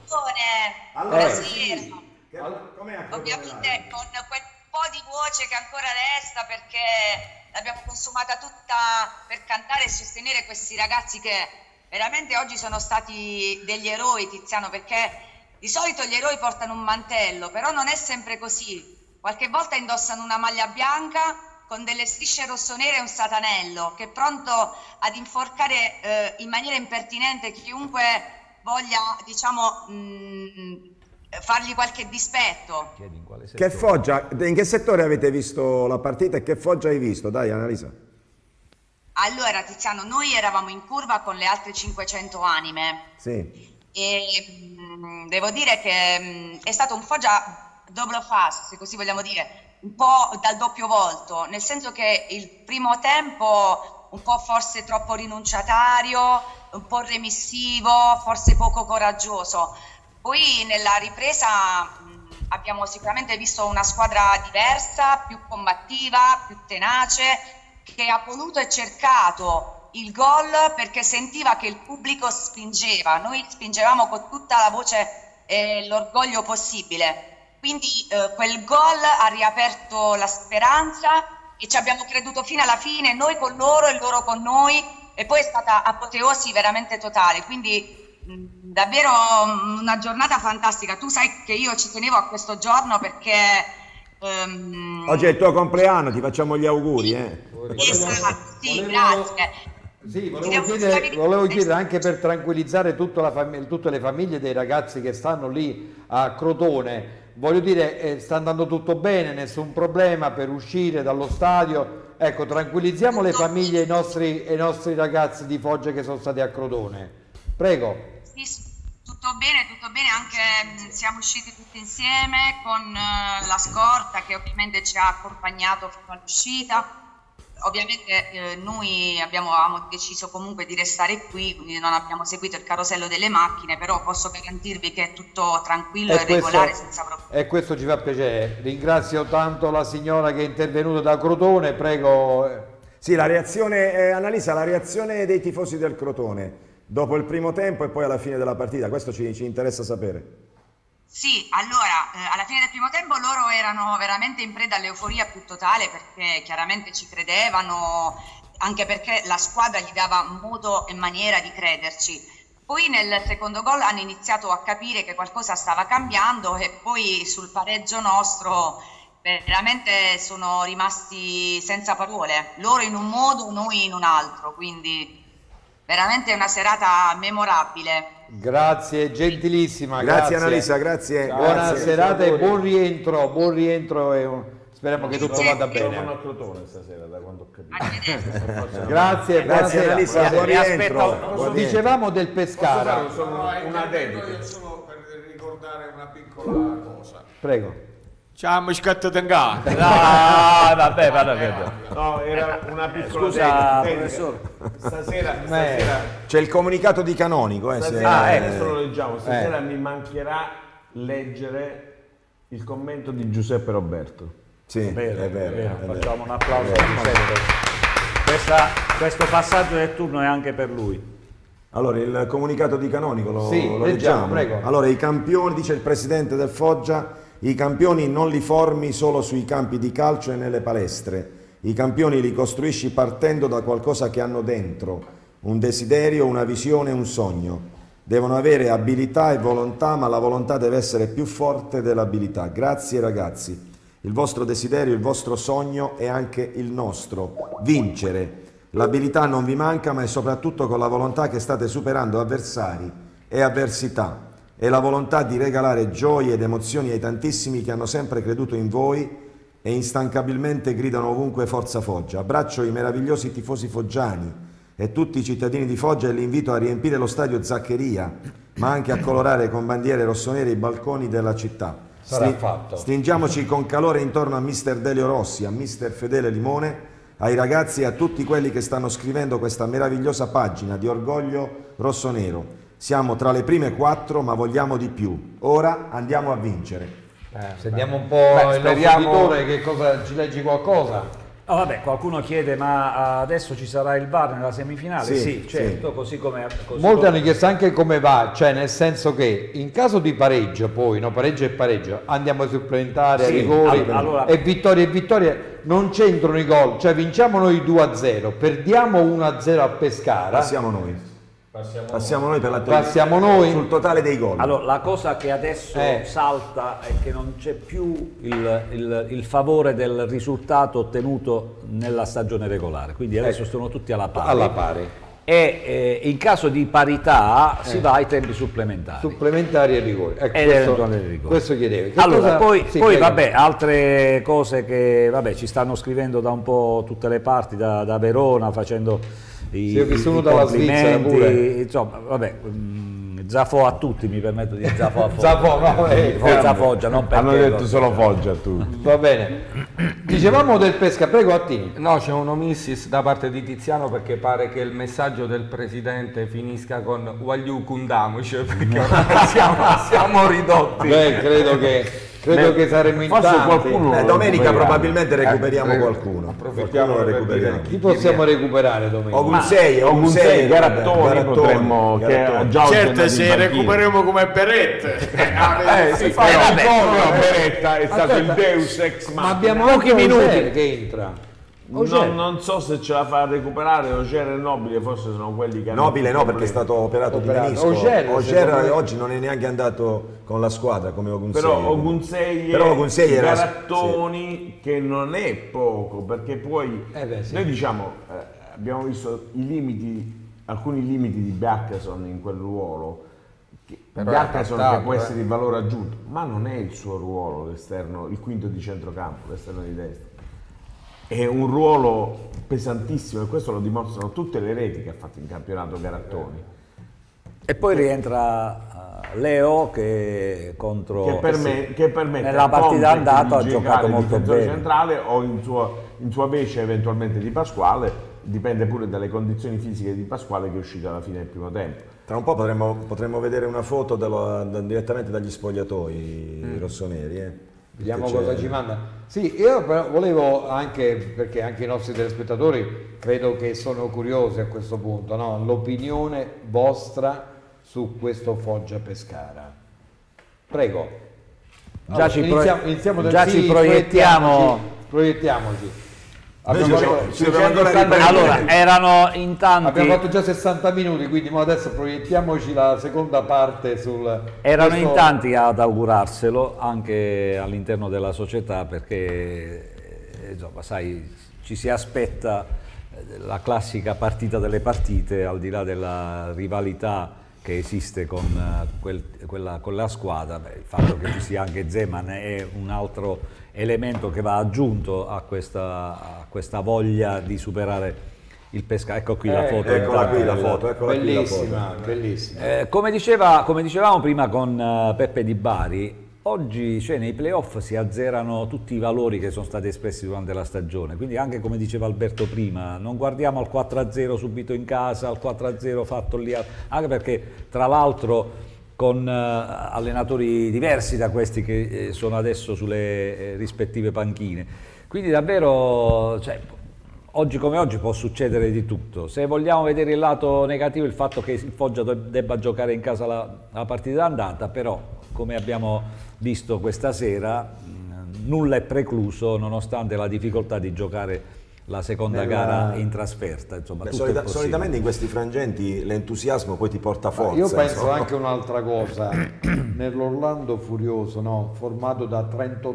Buonasera. Buonasera. Com'è a Ovviamente con quel po' di voce che ancora resta perché l'abbiamo consumata tutta per cantare e sostenere questi ragazzi che veramente oggi sono stati degli eroi, Tiziano, perché di solito gli eroi portano un mantello, però non è sempre così. Qualche volta indossano una maglia bianca con delle strisce rossonere e un satanello, che è pronto ad inforcare eh, in maniera impertinente chiunque voglia, diciamo, mh, fargli qualche dispetto. Che Foggia, in che settore avete visto la partita e che Foggia hai visto? Dai, Annalisa. Allora, Tiziano, noi eravamo in curva con le altre cinquecento anime Sì. e mh, devo dire che mh, è stato un Foggia double fast, se così vogliamo dire, un po' dal doppio volto, nel senso che il primo tempo un po' forse troppo rinunciatario, un po' remissivo, forse poco coraggioso. Poi nella ripresa mh, abbiamo sicuramente visto una squadra diversa, più combattiva, più tenace, che ha voluto e cercato il gol perché sentiva che il pubblico spingeva. Noi spingevamo con tutta la voce e l'orgoglio possibile. quindi eh, quel gol ha riaperto la speranza e ci abbiamo creduto fino alla fine, noi con loro e loro con noi, e poi è stata apoteosi veramente totale, quindi mh, davvero una giornata fantastica. Tu sai che io ci tenevo a questo giorno perché um... oggi è il tuo compleanno, ti facciamo gli auguri. Eh. Esatto, sì, grazie. Sì, volevo chiedere, volevo chiedere anche per tranquillizzare tutta la fam- tutte le famiglie dei ragazzi che stanno lì a Crotone. Voglio dire, eh, sta andando tutto bene, nessun problema per uscire dallo stadio. Ecco, tranquillizziamo le famiglie e i nostri, e i nostri ragazzi di Foggia che sono stati a Crotone. Prego. Sì, tutto bene, tutto bene, anche mh, siamo usciti tutti insieme con uh, la scorta che ovviamente ci ha accompagnato fino all'uscita. Ovviamente eh, noi abbiamo, abbiamo deciso comunque di restare qui, quindi non abbiamo seguito il carosello delle macchine, però posso garantirvi che è tutto tranquillo e, e questo, regolare senza problemi. E questo ci fa piacere. Ringrazio tanto la signora che è intervenuta da Crotone, prego. Sì, la reazione, eh, Annalisa, la reazione dei tifosi del Crotone dopo il primo tempo e poi alla fine della partita, questo ci, ci interessa sapere. Sì, allora, eh, alla fine del primo tempo loro erano veramente in preda all'euforia più totale perché chiaramente ci credevano, anche perché la squadra gli dava modo e maniera di crederci. Poi nel secondo gol hanno iniziato a capire che qualcosa stava cambiando e poi sul pareggio nostro veramente sono rimasti senza parole, loro in un modo, noi in un altro, quindi veramente una serata memorabile. Grazie, gentilissima. Grazie, grazie. Annalisa, grazie. Buona grazie. serata e buon rientro, buon rientro e un... speriamo che tutto vada bene. Sono a Crotone stasera, da quanto ho capito. Grazie, grazie Annalisa, buon rientro. Buon Dicevamo del Pescara. Sono una dedica. Solo per ricordare una piccola cosa. Prego. Ciao, scatto tengato. No, vabbè, vada, no, era una piccola scusa, dedica. professore. Stasera, stasera c'è il comunicato di Canonico. Eh, stasera, se... ah, eh, questo lo leggiamo. Stasera eh. mi mancherà leggere il commento di Giuseppe Roberto. Sì, vero, è vero. È vero. È vero. Facciamo un applauso a Giuseppe. Questa, questo passaggio del turno è anche per lui. Allora, il comunicato di Canonico lo, sì, lo leggiamo. leggiamo. Prego. Allora, i campioni, dice il presidente del Foggia, i campioni non li formi solo sui campi di calcio e nelle palestre, i campioni li costruisci partendo da qualcosa che hanno dentro, un desiderio, una visione, un sogno. Devono avere abilità e volontà, ma la volontà deve essere più forte dell'abilità. Grazie ragazzi, il vostro desiderio, il vostro sogno è anche il nostro, vincere. L'abilità non vi manca, ma è soprattutto con la volontà che state superando avversari e avversità. E la volontà di regalare gioie ed emozioni ai tantissimi che hanno sempre creduto in voi e instancabilmente gridano ovunque Forza Foggia. Abbraccio i meravigliosi tifosi foggiani e tutti i cittadini di Foggia e li invito a riempire lo stadio Zaccheria, ma anche a colorare con bandiere rossonere i balconi della città. Sarà Stri- fatto. Stringiamoci con calore intorno a mister Delio Rossi, a mister Fedele Limone, ai ragazzi e a tutti quelli che stanno scrivendo questa meravigliosa pagina di orgoglio rossonero. Siamo tra le prime quattro, ma vogliamo di più. Ora andiamo a vincere. Eh, sentiamo un po' Beh, il speriamo... nostro editore che cosa ci leggi qualcosa. Oh, vabbè, qualcuno chiede, ma adesso ci sarà il V A R nella semifinale? Sì, Sì, certo, sì. così come... Così Molti come... hanno chiesto anche come va, cioè nel senso che in caso di pareggio poi, no, pareggio e pareggio, andiamo ai supplementari, Sì, ai rigori, allora... e vittorie e vittorie, non c'entrano i gol, cioè vinciamo noi due a zero, perdiamo uno a zero a Pescara. Passiamo noi. Passiamo, Passiamo noi per la Passiamo noi sul totale dei gol. Allora, la cosa che adesso Eh. salta è che non c'è più il, il, il favore del risultato ottenuto nella stagione regolare, quindi adesso Eh. sono tutti alla pari. Alla pari. E eh, in caso di parità si Eh. va ai tempi supplementari. Supplementari e rigori. Ecco, Ed questo, eventuali rigori. questo chiedevo. Che Allora, cosa- poi, sì, poi prego. vabbè, altre cose che vabbè, ci stanno scrivendo da un po' tutte le parti, da, da Verona, facendo i, Sì, ho visto i uno dalla Svizzera complimenti, pure. insomma, vabbè, mh, Zafò a tutti, mi permetto di dire Zafò a Foggia. Zafò, no, eh, Forza Foggia, non perché Hanno detto lo- solo Foggia tu. Va bene. Dicevamo del Pesca, prego Attini. No, c'è un omissis da parte di Tiziano perché pare che il messaggio del presidente finisca con Wagliu Kundamuc, perché ormai siamo, siamo ridotti. Beh, credo che credo Beh, che saremo in forse tanti. qualcuno Eh, domenica recuperiamo. probabilmente recuperiamo Eh, qualcuno. approfittiamo Qualcuno per recuperiamo. dire Chi possiamo recuperare domenica? Ogusei, Ogusei, Ogusei, Garattoni, Garattoni, potremmo che Garattoni. già Certo, se in recuperiamo come Beretta. eh, si fa un po', Beretta è stato il Deus ex machina. Ma abbiamo Pochi anche minuti. Auger che entra. Non, non so se ce la fa a recuperare. Auger e Nobile forse sono quelli che hanno Nobile più no, perché è problemi. stato operato, Operato. di menisco. Auger, Auger secondo me- oggi non è neanche andato con la squadra come Ogunsei. Però Ogunsei Però Ogunsei e era- Garattoni, che non è poco, perché poi Eh beh, sì. noi diciamo eh, abbiamo visto i limiti, alcuni limiti di Bjarkason in quel ruolo. Però è Bjarkason che adattato, può eh. essere di valore aggiunto, ma non è il suo ruolo l'esterno, il quinto di centrocampo, l'esterno di destra. È un ruolo pesantissimo e questo lo dimostrano tutte le reti che ha fatto in campionato Garattoni. E poi rientra uh, Leo che contro Che, per me, che permette nella a partita Conte andata ha di giocato giocare molto difensore bene. centrale o in sua, in sua vece eventualmente di Pasquale, dipende pure dalle condizioni fisiche di Pasquale che è uscito alla fine del primo tempo. Tra un po' potremmo, potremmo vedere una foto dello- da- direttamente dagli spogliatoi Mm. rossoneri. Eh. Vediamo Perché cosa c'è- ci manda. Sì, io però volevo anche, perché anche i nostri telespettatori credo che sono curiosi a questo punto, no? L'opinione vostra su questo Foggia Pescara. Prego. Già ci pro- iniziamo, iniziamo da già sì, ci proiettiamo. proiettiamoci. Noi Abbiamo ci- fatto- ci dobbiamo ancora riprendere. Allora, erano in tanti, abbiamo fatto già sessanta minuti, quindi mo adesso proiettiamoci la seconda parte sul... erano questo- in tanti ad augurarselo anche all'interno della società perché eh, insomma, sai, ci si aspetta eh, la classica partita delle partite, al di là della rivalità che esiste con, eh, quel- quella, con la squadra. Beh, il fatto che ci sia anche Zeman è un altro elemento che va aggiunto a questa, a questa voglia di superare il Pescara. Ecco qui la Eh, foto. Eccola qui la intanto. foto, eccola qui la foto. Bellissima, bellissima. Eh, come, diceva, come dicevamo prima con eh, Peppe Di Bari, oggi cioè, nei playoff si azzerano tutti i valori che sono stati espressi durante la stagione, quindi anche come diceva Alberto prima, non guardiamo al quattro a zero subito in casa, al quattro a zero fatto lì, a- anche perché tra l'altro con eh, allenatori diversi da questi che eh, sono adesso sulle eh, rispettive panchine, quindi davvero... Cioè, oggi come oggi può succedere di tutto. Se vogliamo vedere il lato negativo, il fatto che il Foggia de- debba giocare in casa la, la partita d'andata, però come abbiamo visto questa sera, mh, nulla è precluso nonostante la difficoltà di giocare la seconda Nella- gara in trasferta. Insomma, Beh, tutto è solita- possibile. solitamente in questi frangenti l'entusiasmo poi ti porta forza. Io penso insomma. anche un'altra cosa, nell'Orlando Furioso, no, formato da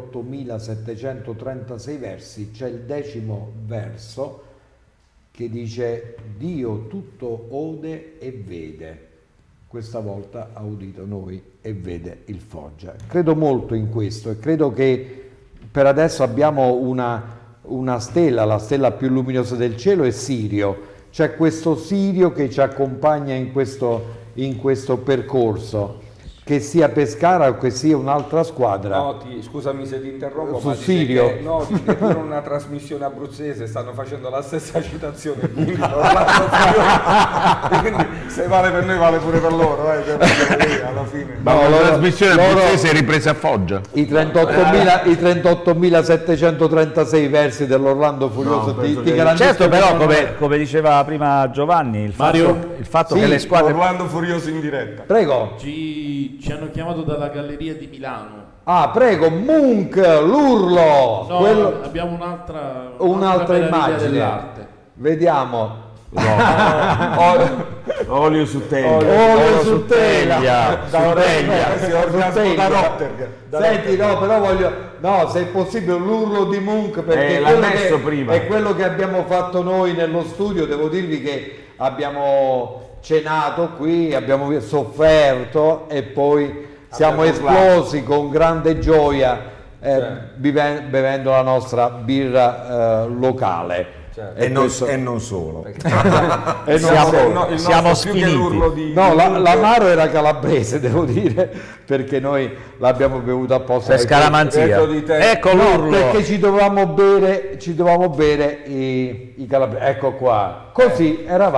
trentottomilasettecentotrentasei versi, c'è il decimo verso che dice Dio tutto ode e vede. Questa volta ha udito noi e vede il Foggia. Credo molto in questo e credo che per adesso abbiamo una, una stella, la stella più luminosa del cielo è Sirio. C'è questo Sirio che ci accompagna in questo, in questo percorso, che sia Pescara o che sia un'altra squadra. No, ti- scusami se ti interrompo, Su ma dice Sirio. che, no, dice che pure una trasmissione abruzzese stanno facendo la stessa citazione di Orlando Furioso. Quindi se vale per noi vale pure per loro, eh, cioè, alla fine. Ma No, la loro- trasmissione loro- abruzzese è ripresa a Foggia. I trentottomila i trentottomilasettecentotrentasei versi dell'Orlando Furioso No, ti, penso ti che- garantisco Certo, che però non- come, come diceva prima Giovanni, il fatto, Mario? il fatto Sì, che le squadre... Orlando Furioso in diretta. Prego. Ci, ci hanno chiamato dalla galleria di Milano. Ah, prego, Munch, l'urlo. No, quello- abbiamo un'altra, un'altra meraviglia immagine. dell'arte. Vediamo. Olio su teglia. Olio su teglia. Su teglia. Su teglia. Senti, no, però voglio, no, se è possibile l'urlo di Munch, perché Eh, l'ha quello messo che- prima. è quello che abbiamo fatto noi nello studio. Devo dirvi che abbiamo cenato qui, abbiamo sofferto e poi siamo Abbiamo esplosi con grande gioia eh, bive- bevendo la nostra birra eh, locale. E non, questo- e non solo. e non Siamo- solo. No, il siamo nostro più che sfiniti. l'urlo di No, di la- Munch- l'amaro era calabrese, devo dire, perché noi l'abbiamo bevuto apposta. Per scaramanzia. detto di te. Ecco No, l'urlo. perché ci dovevamo bere, ci dovevamo bere i, i calabresi. Ecco qua. Così eravamo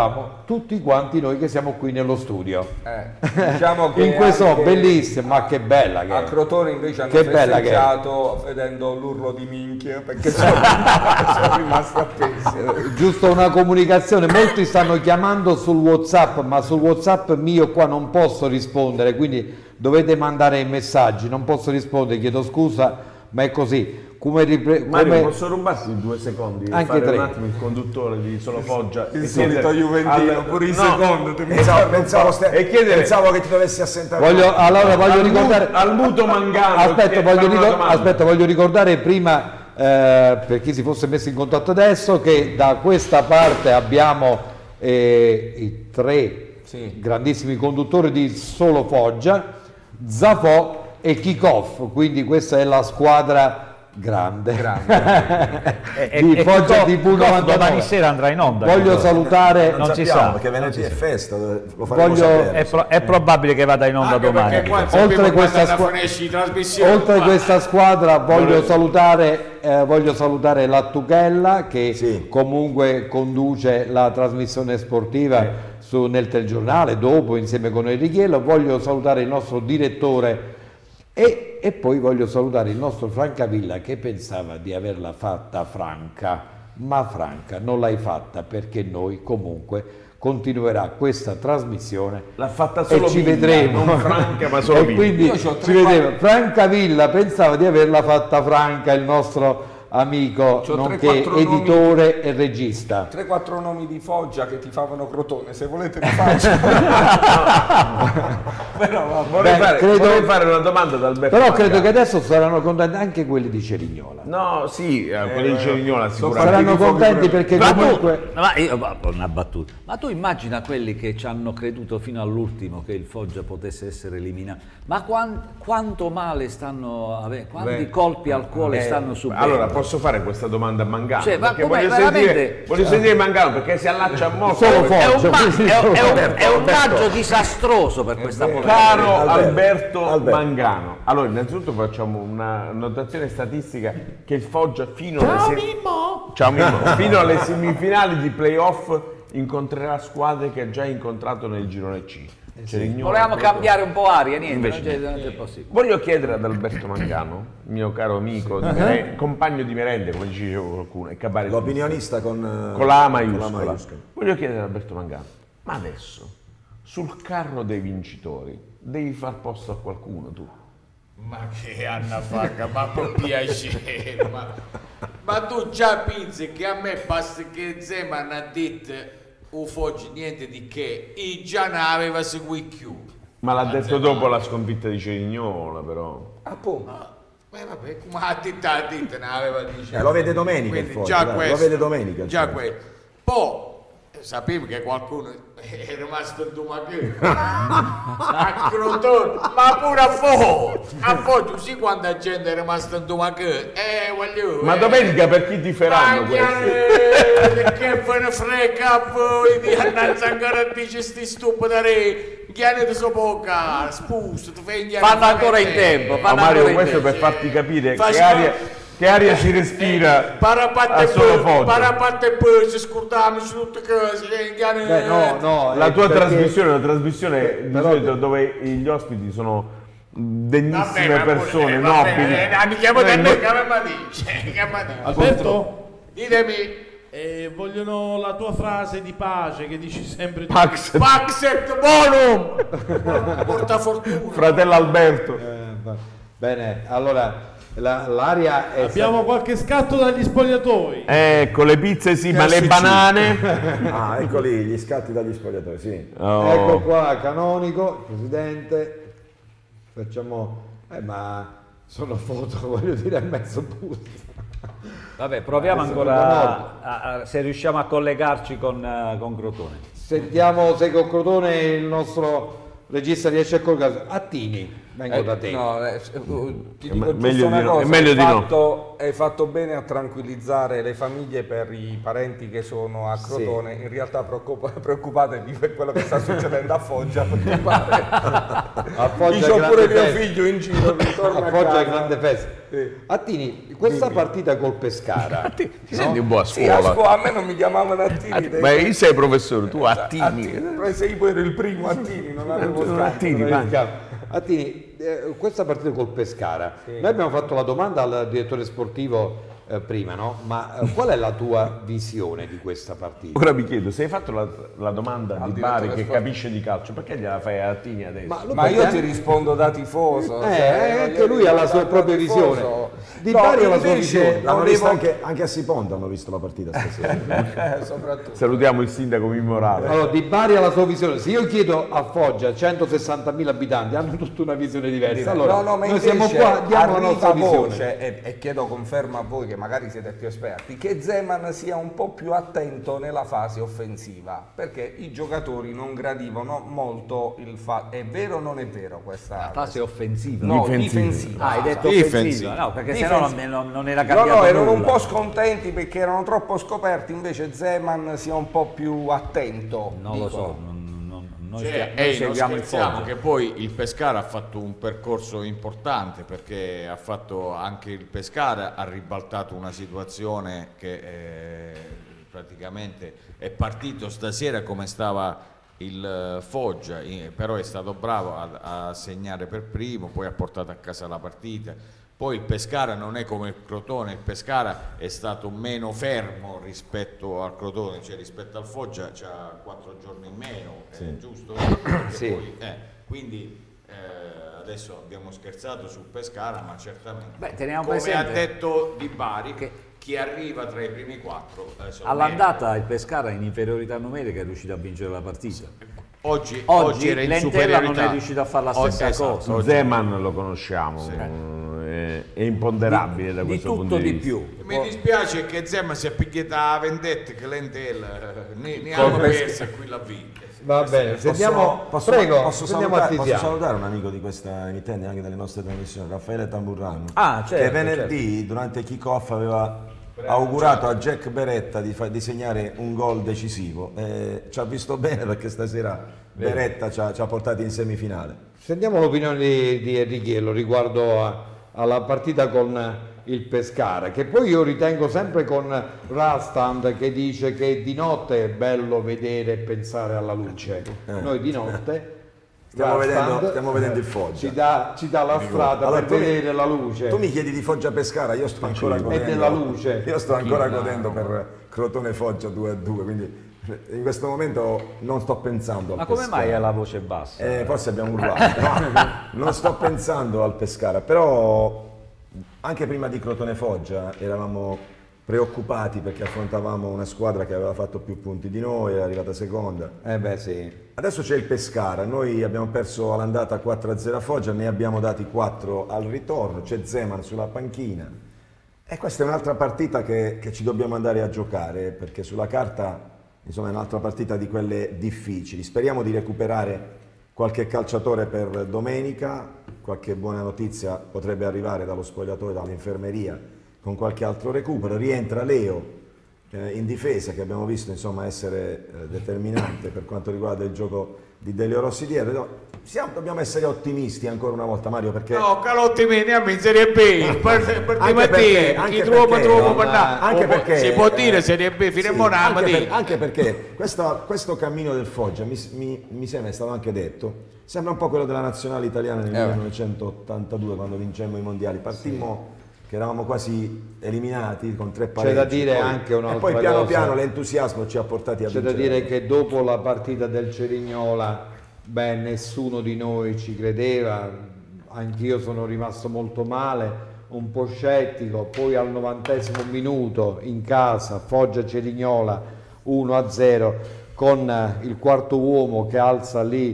tutti quanti noi che siamo qui nello studio. Eh, diciamo che in questo anche bellissimo, ma che bella che a è. Crotone invece hanno Che bella che è. festeggiato vedendo l'urlo di minchia perché sono, sono rimasti appesi. Giusto una comunicazione, molti stanno chiamando sul WhatsApp, ma sul WhatsApp mio qua non posso rispondere, quindi dovete mandare i messaggi, non posso rispondere, chiedo scusa, ma è così. Come ripre- Mario, come... posso rubarti due secondi? Anche fare tre. un attimo il conduttore di Solo Foggia. Il solito Juventino, pure in secondo. Ti Pensavo, pensavo, ste- e chiedere, pensavo che ti dovessi assentare. Voglio, allora voglio al ricordare mu- al muto Mangano. Aspetta, voglio, fare una ricor- domanda. aspetta, voglio ricordare prima, eh, per chi si fosse messo in contatto adesso, che da questa parte abbiamo eh, i tre Sì. grandissimi conduttori di Solo Foggia, Zafò e Kickoff, quindi questa è la squadra grande, E, di e Foggia Kickoff- T V Kickoff novantanove. domani sera andrà in onda. Voglio Kickoff. salutare, Non, non si sappiamo sa, perché venerdì non è si sa. festa, lo faremo Voglio- sapere. È, pro- è probabile che vada in onda Anche domani. perché qua Oltre oltre questa questa squa- trasmissione oltre qua. questa squadra voglio Volevo- salutare, eh, voglio salutare la Tuchella che Sì. comunque conduce la trasmissione sportiva su, nel telegiornale, dopo insieme con Enrichiello. Voglio salutare il nostro direttore e, e poi voglio salutare il nostro Francavilla che pensava di averla fatta franca, ma franca non l'hai fatta perché noi comunque continuerà questa trasmissione L'ha fatta solo e ci Villa, vedremo non Franca, ma solo e Villa. quindi Io c'ho ci tre vedremo. Francavilla pensava di averla fatta franca, il nostro amico C'ho tre, nonché quattro nomi. editore e regista. tre quattro nomi di Foggia che ti favano Crotone, se volete li faccio. Però va, Vorrei, Beh, fare, credo- vorrei fare una domanda ad Alberto Però credo Mangano. che adesso saranno contenti anche quelli di Cerignola. No, sì, eh, quelli di Cerignola sicuramente. Saranno contenti perché Ma tu, comunque ma io, ma- una battuta. Ma tu immagina quelli che ci hanno creduto fino all'ultimo che il Foggia potesse essere eliminato. Ma quan- quanto male stanno avendo, quanti Beh, colpi al cuore eh, stanno subendo? Allora, posso fare questa domanda a Mangano? Cioè, ma Perché com'è, voglio veramente? sentire, voglio sentire Mangano perché si allaccia a molto. Solo è un, Foggia, ma- quindi è un- solo è un- Alberto. è un maggio disastroso per questa politica. Caro Alberto, Alberto, Alberto. Mangano, allora innanzitutto facciamo una notazione statistica che il Foggia fino alle, se- Ciao, Mimmo. Fino alle semifinali di playoff incontrerà squadre che ha già incontrato nel girone C. Cerignola, Volevamo Crotone. cambiare un po' aria, niente, Invece non c'è, non c'è possibile. Voglio chiedere ad Alberto Mangano, mio caro amico, di mere- compagno di merende, come diceva qualcuno, e cabarettista, L'opinionista con, eh, con la A con maiuscola. maiuscola. Voglio chiedere ad Alberto Mangano, ma adesso sul carro dei vincitori devi far posto a qualcuno tu? Ma che Anna Faga, ma per piacere, ma, ma tu già pensi che a me basta che Zeman ha detto o Foggia niente di che, e già ne aveva seguito più. Ma l'ha detto dopo la sconfitta di Cerignola, però. Appunto. Beh, vabbè, come ha detto, ha detto, ne aveva dice. Eh, lo vede domenica il Quindi Foggia, già dai, questo, lo vede domenica il già Foggia. questo. Poi sapevo che qualcuno è rimasto in Dumacchio a Crotone, ma pure a Foggia, a Foggia, sì quanta gente è rimasta in Dumacchio, eh voglio. Ma eh. domenica per chi ti faranno questi? Eh, che ve ne frega a voi di andare ancora a dire sti stupidi chiani di sopocca, spusto, ti fai indiano. Fanno ancora in tempo, Ma fanno Mario, ancora in questo tempo. per farti capire Faccio- che aria, che aria si respira Parapatte a Solo e Foggia. parapatte e poi scordiamoci tutte cose. eh, chiani- Beh, no, no, La è tua perché- trasmissione è una trasmissione di però- solito dove gli ospiti sono degnissime Vabbè, ma pure- persone, eh, vabbè, nobili. eh, eh, mi chiamo da Eh, me, che mi dice? Che mi dice? Alberto, Ditemi. eh, vogliono la tua frase di pace che dici sempre tu. Pax, Pax et bonum! Porta fortuna. fratello Alberto. Eh, va- Bene, allora la- l'aria è Abbiamo qualche scatto dagli spogliatoi. Ecco, le pizze sì, ma le S C. banane. Ah, eccoli gli scatti dagli spogliatoi, sì. Oh. Ecco qua Canonico, presidente. Facciamo eh, ma sono foto, voglio dire, a mezzo busto. Vabbè, proviamo Adesso ancora non a, a- a- se riusciamo a collegarci con, eh, con Crotone. Sentiamo se con Crotone il nostro regista riesce a collegarsi. Attini, Vengo eh, da te. No, eh, ti È dico me- giusto meglio una di no, cosa, è meglio hai di no. fatto, hai fatto bene a tranquillizzare le famiglie per i parenti che sono a Crotone, in realtà preoccupa- preoccupatevi per quello che sta succedendo a Foggia, perché pare A Foggia io ho grande pure mio festa. figlio in giro, ritorno A a Foggia casa. è grande festa. Attini, questa partita col Pescara, Ti senti un po' a Sì, a, scuola. scuola, a me non mi chiamavano Attini. Att- dei- Ma io sei professore, tu Attini. Attini, sei pure il primo Attini, non avevo Non scampo. Attini, non ma- è il caso. Attini, eh, questa partita col Pescara, noi abbiamo fatto la domanda al direttore sportivo eh, prima, no? Ma eh, qual è la tua visione di questa partita? Ora mi chiedo, se hai fatto la, la domanda Al di Bari direttore che sport- capisce di calcio, perché gliela fai a Attini adesso? Ma lo Ma perché io anche- ti rispondo da tifoso. Eh, cioè, anche voglio lui dire, ha la sua da- propria da visione. tifoso. Di No, Bari ha la sua invece visione. L'hanno vista volevo- anche, anche a Siponto hanno visto la partita stasera. Eh, soprattutto. Salutiamo il sindaco Mimmorale. Allora, Di Bari ha la sua visione. Se io chiedo a Foggia centosessantamila abitanti, hanno tutta una visione diversa. Allora, no, no, ma noi siamo invece qua, diamo la arriva nostra visione. voce, e, e chiedo conferma a voi che magari siete più esperti, che Zeman sia un po' più attento nella fase offensiva, perché i giocatori non gradivano molto il fatto. È vero o non è vero questa La fase offensiva? No, Difensiva. difensiva. Ah, hai detto Difensiva. offensiva? No, perché Difensiva. sennò non, non, non era No, cambiato no, erano un nulla. po' scontenti perché erano troppo scoperti, invece Zeman sia un po' più attento. Non lo dicono. so, non, non, noi, Cioè, stia- noi ehi, non seguiamo il scherziamo Foggia. che poi il Pescara ha fatto un percorso importante, perché ha fatto anche il Pescara, ha ribaltato una situazione che eh, praticamente è partito stasera come stava il eh, Foggia, eh, però è stato bravo a, a segnare per primo, poi ha portato a casa la partita. Poi il Pescara non è come il Crotone, il Pescara è stato meno fermo rispetto al Crotone, cioè rispetto al Foggia c'ha quattro giorni in meno, Sì. è giusto? Perché Sì. poi, eh, quindi eh, adesso abbiamo scherzato sul Pescara, ma certamente, Beh, teniamo come presente ha detto Di Bari, che chi arriva tra i primi quattro eh, sono all'andata il Pescara in inferiorità numerica è riuscito a vincere la partita. Oggi, Oggi oggi era in Lentella superiorità. non è riuscito a fare la Oggi- stessa esatto, cosa. oggi- Zeman lo conosciamo, è, è imponderabile da Di questo tutto punto di, di vista. più. Mi dispiace che Zema si è picchiata a vendetta che Lentella eh, ne, ne Col hanno Pescara. persa e qui l'ha vinta. Va bene, sentiamo, Posso, prego, posso sentiamo a salutare, posso Tiziano. salutare un amico di questa emittente, anche delle nostre trasmissioni, Raffaele Tamburrano, Ah, certo, che venerdì durante il kick-off aveva augurato a Jack Beretta di, fa- di segnare un gol decisivo. Eh, ci ha visto bene perché stasera Beretta ci ha, ci ha portati in semifinale. Sentiamo l'opinione di, di Enrichiello riguardo a- alla partita con il Pescara, che poi io ritengo sempre con Rastand che dice che di notte è bello vedere e pensare alla luce. Eh. Noi di notte Stiamo Rastand, vedendo, stiamo vedendo il eh, Foggia. ci dà, ci dà la strada Allora, per tu mi- vedere la luce. Tu mi chiedi di Foggia Pescara, io sto ancora E godendo. della luce. Io sto ancora Chi- godendo per Crotone Foggia due a due, quindi in questo momento non sto pensando al Ma come Pescara. mai ha la voce bassa? Eh, forse abbiamo urlato. No, non sto pensando al Pescara, però anche prima di Crotone Foggia eravamo preoccupati perché affrontavamo una squadra che aveva fatto più punti di noi, era arrivata seconda. Eh beh sì. Adesso c'è il Pescara, noi abbiamo perso all'andata quattro a zero a Foggia, ne abbiamo dati quattro al ritorno, c'è Zeman sulla panchina e questa è un'altra partita che, che ci dobbiamo andare a giocare perché sulla carta insomma, è un'altra partita di quelle difficili. Speriamo di recuperare qualche calciatore per domenica, qualche buona notizia potrebbe arrivare dallo spogliatoio, dall'infermeria con qualche altro recupero. Rientra Leo eh, in difesa che abbiamo visto insomma, essere eh, determinante per quanto riguarda il gioco di Delio Rossi dietro. No, siamo, dobbiamo essere ottimisti ancora una volta Mario perché No, Calotti me ne in Serie B, per, per Anche di perché- mattina, chi anche trova perché- trova no, per ma- là. anche O- perché- si può dire eh, Serie B fino sì, a Monà, anche, per- mattina. anche perché questa- questo cammino del Foggia mi, mi- mi sembra, è stato anche detto, sembra un po' quello della nazionale italiana nel Eh. millenovecentottantadue quando vincemmo i mondiali. Partimmo che eravamo quasi eliminati con tre C'è pareggi. da dire poi- anche un'altra E poi piano cosa. piano l'entusiasmo ci ha portati a C'è da vincere. dire che dopo la partita del Cerignola, beh, nessuno di noi ci credeva, anch'io sono rimasto molto male, un po' scettico, poi al novantesimo minuto in casa, Foggia Cerignola uno a zero, con eh, il quarto uomo che alza lì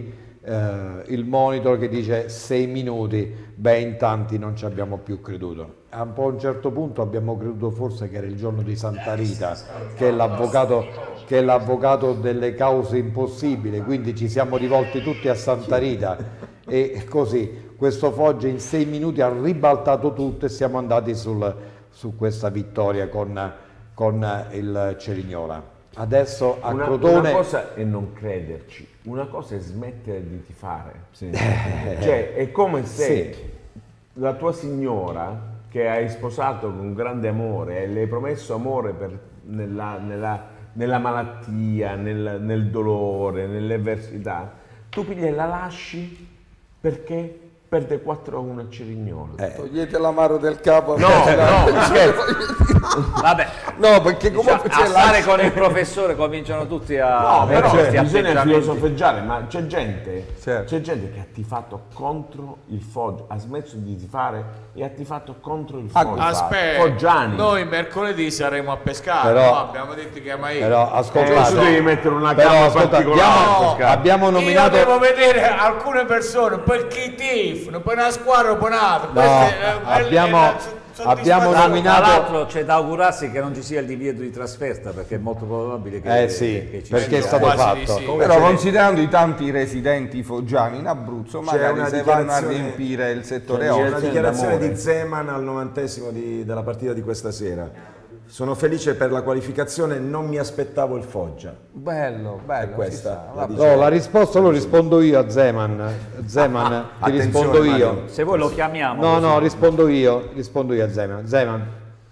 eh, il monitor che dice sei minuti, beh in tanti non ci abbiamo più creduto. A un, po' a un certo punto abbiamo creduto forse che era il giorno di Santa Rita, che è l'avvocato che è l'avvocato delle cause impossibili, quindi ci siamo rivolti tutti a Santa Rita e così questo Foggia in sei minuti ha ribaltato tutto e siamo andati sul, su questa vittoria con, con il Cerignola. Adesso a una, Crotone... Una cosa è non crederci, una cosa è smettere di tifare. Sì. Cioè è come se sì. la tua signora che hai sposato con grande amore e le hai promesso amore per, nella, nella, nella malattia, nel, nel dolore, nell'avversità, tu pigli e la lasci perché perde quattro a uno a Cerignola. Eh. Togliete l'amaro del capo. No, no, scherzo. Vabbè, no, perché comunque diciamo, a stare con il professore cominciano tutti a no, però cioè, bisogna filosofeggiare, ma c'è gente, certo. c'è gente che ha tifato contro il Foggia, ha smesso di tifare e ha tifato contro il Foggia. Aspetta, Foggiani. Noi mercoledì saremo a pescare, però, no? Abbiamo detto che mai. Però ascoltate, eh, tu devi mettere una però, camera ascolta, particolare. Abbiamo, abbiamo nominato. Io devo vedere alcune persone perché tifano, poi una squadra opponata. No, abbiamo. Abbiamo nominato... Tra l'altro c'è da augurarsi che non ci sia il divieto di trasferta perché è molto probabile che, eh sì, che ci perché sia. è stato fatto. Sì. Però considerando i tanti residenti foggiani in Abruzzo, magari se vanno a riempire il settore c'è otto. una dichiarazione di Zeman al novantesimo di, della partita di questa sera. Sono felice per la qualificazione, non mi aspettavo il Foggia. Bello, bello. È questa. La, no, la risposta lo rispondo io a Zeman. Zeman, ah, ti rispondo io. Mario. Se voi lo chiamiamo. No, no, rispondo io, rispondo io a Zeman. Zeman,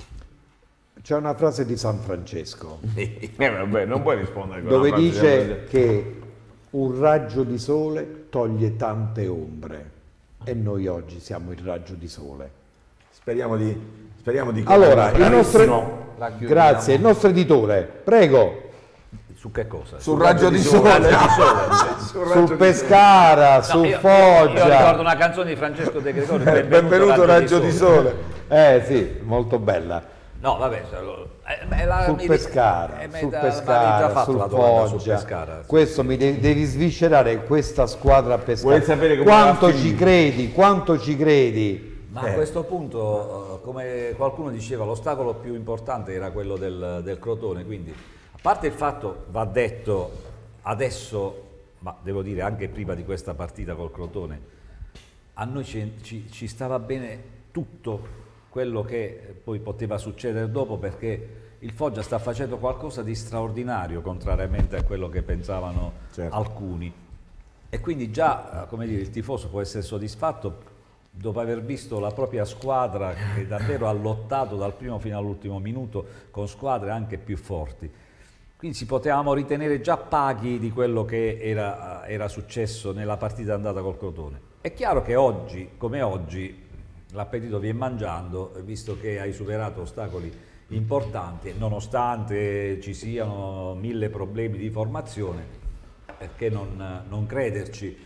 c'è una frase di San Francesco. eh, vabbè, non puoi rispondere con dove una frase dice che un raggio di sole toglie tante ombre e noi oggi siamo il raggio di sole. Speriamo di, speriamo di allora, il nostro, grazie, il nostro editore, prego. Su che cosa? Sul raggio di sole, su Pescara, su no, io, Foggia. Io ricordo una canzone di Francesco De Gregori, benvenuto, benvenuto raggio di sole. di sole. Eh sì, molto bella. No, vabbè, è la, sul mi, Pescara, è, sul da, Pescara, sul Foggia. Sul Pescara, sì, questo sì. Mi devi, devi sviscerare questa squadra Pescara. Vuoi sapere come quanto ci credi? Quanto ci credi? Ma eh. a questo punto, come qualcuno diceva, l'ostacolo più importante era quello del, del Crotone, quindi a parte il fatto, va detto adesso, ma devo dire anche prima di questa partita col Crotone, a noi ci, ci, ci stava bene tutto quello che poi poteva succedere dopo, perché il Foggia sta facendo qualcosa di straordinario contrariamente a quello che pensavano certo. alcuni, e quindi già, come dire, il tifoso può essere soddisfatto dopo aver visto la propria squadra che davvero ha lottato dal primo fino all'ultimo minuto con squadre anche più forti. Quindi ci potevamo ritenere già paghi di quello che era, era successo nella partita andata col Crotone. È chiaro che oggi, come oggi, l'appetito viene mangiando, visto che hai superato ostacoli importanti, nonostante ci siano mille problemi di formazione, perché non, non crederci?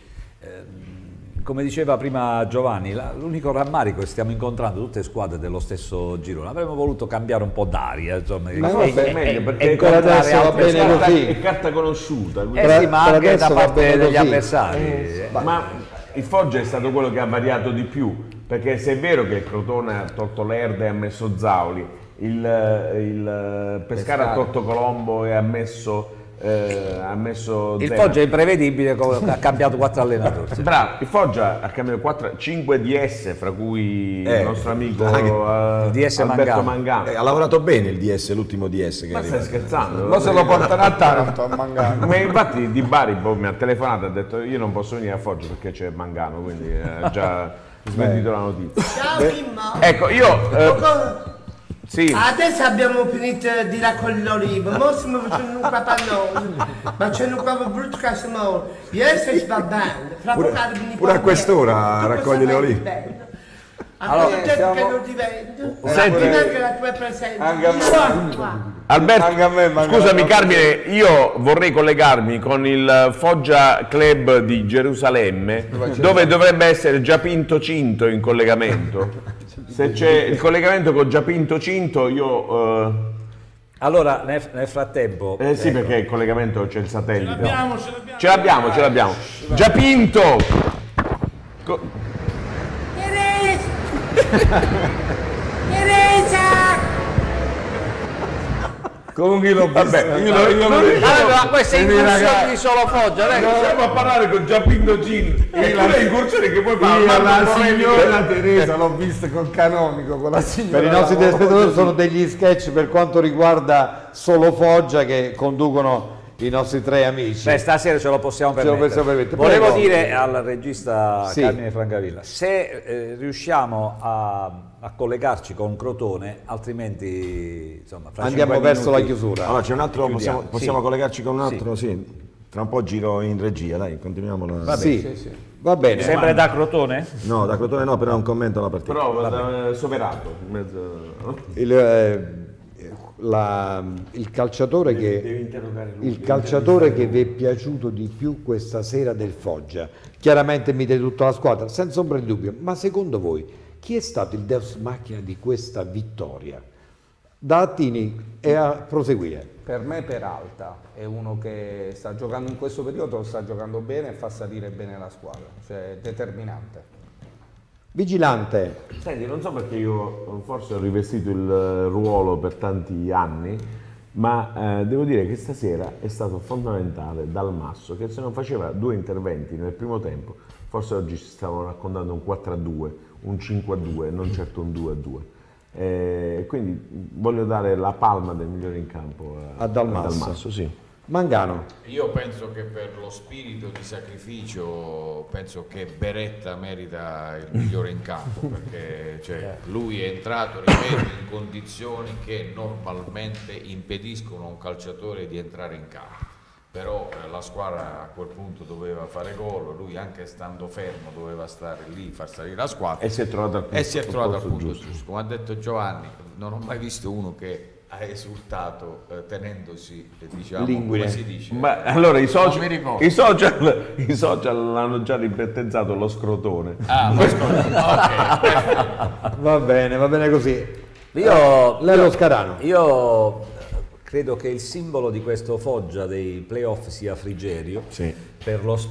Eh, come diceva prima Giovanni, l'unico rammarico è che stiamo incontrando tutte squadre dello stesso girone. Avremmo voluto cambiare un po' d'aria, insomma, ma no, è meglio perché per adesso va bene così. È carta conosciuta. Eh sì, ma anche da parte degli avversari. Eh, ma, ma il Foggia è stato quello che ha variato di più, perché se è vero che il Crotone ha tolto Lerda e ha messo Zauli, il, il Pescara, Pescara ha tolto Colombo e ha messo Eh, ha messo il Foggia è imprevedibile, ha cambiato quattro allenatori. Sì. Bravo, il Foggia ha cambiato quattro, cinque D S, fra cui eh, il nostro amico uh, il D S Alberto Mangano, Mangano. Eh, ha lavorato bene il D S, l'ultimo D S che ma stai scherzando? Ma se lo portano a Taranto a Mangano. Ma infatti Di Bari mi ha telefonato e ha detto io non posso venire a Foggia perché c'è Mangano, quindi ha già smentito la notizia. Ciao Mimmo. Ecco, io eh, sì. Adesso abbiamo finito di raccogliere l'olivo, ora stiamo facendo un capannone, ma c'è un capo brutto che siamo, ieri si va bene, fra pure, pure a quest'ora raccoglie le olive. Allora, gente siamo... che non ti vedo, senti anche la tua presenza. Anche a me. Alberto, anche a me, scusami Carmine, io vorrei collegarmi con il Foggia Club di Gerusalemme, dove dovrebbe essere Giapinto Cinto in collegamento. Se c'è il collegamento con Giapinto Cinto, io eh, Allora, nel, nel frattempo... Eh sì, ecco. perché il collegamento c'è il satellite. Ce l'abbiamo, ce l'abbiamo. Ce l'abbiamo, ce l'abbiamo. Giapinto! Co- Teresa! Comunque l'ho visto. Vabbè, io lo io lo Allora, questa è incursione di solo Foggia, dai. Non stiamo a parlare con Giapinto Gin. E tu le incursioni che puoi fare. Io la signora Teresa l'ho vista col canonico, con la signora. Per i nostri telespettatori sono degli sketch per quanto riguarda solo Foggia che conducono i nostri tre amici. Beh, stasera ce lo possiamo Ce lo permettere. possiamo permettere. Volevo Prego. dire al regista Sì. Carmine Francavilla, se eh, riusciamo a, a collegarci con Crotone, altrimenti insomma, fra Andiamo cinque verso minuti la chiusura. Allora c'è un altro, chiudiamo. possiamo, possiamo Sì. collegarci con un altro, sì. Tra un po' giro in regia, dai, continuiamo la... Va bene. Sì, sì. Va bene. Sempre da Crotone? No, da Crotone no, però è un commento alla partita. Però da, Soverato. In mezzo... Il, eh, la- il calciatore, Devi- che, devi interrogare lui, il devi calciatore che intervistare vi è piaciuto di più questa sera del Foggia, chiaramente mi dite tutta la squadra, senza ombra di dubbio, ma secondo voi chi è stato il Deus Machina di questa vittoria? Da Attini e a proseguire. Per me Peralta è uno che sta giocando in questo periodo, sta giocando bene e fa salire bene la squadra, cioè determinante. Vigilante. Senti, non so perché io forse ho rivestito il ruolo per tanti anni, ma eh, devo dire che stasera è stato fondamentale Dalmasso, che se non faceva due interventi nel primo tempo, forse oggi ci stavano raccontando un quattro a due, un cinque a due, non certo un due a due. Eh, quindi voglio dare la palma del migliore in campo a, A Dalmasso. a Dalmasso, sì. Mangano. Io penso che per lo spirito di sacrificio penso che Beretta merita il migliore in campo, perché cioè, lui è entrato, ripeto, in condizioni che normalmente impediscono a un calciatore di entrare in campo. Però eh, la squadra a quel punto doveva fare gol, lui anche stando fermo doveva stare lì, far salire la squadra E si è trovato al punto, e si è trovato al posto punto giusto. giusto. Come ha detto Giovanni, non ho mai visto uno che ha esultato eh, tenendosi, eh, diciamo, Linguine. come si dice? Ma allora i Non social, mi ricordo. i social, i social hanno già ribattezzato lo scrotone. Ah, lo scrotone, ok, perfetto. Va bene, va bene così. Io, Lei lo io- Scarano. Io credo che il simbolo di questo Foggia dei playoff sia Frigerio, per lo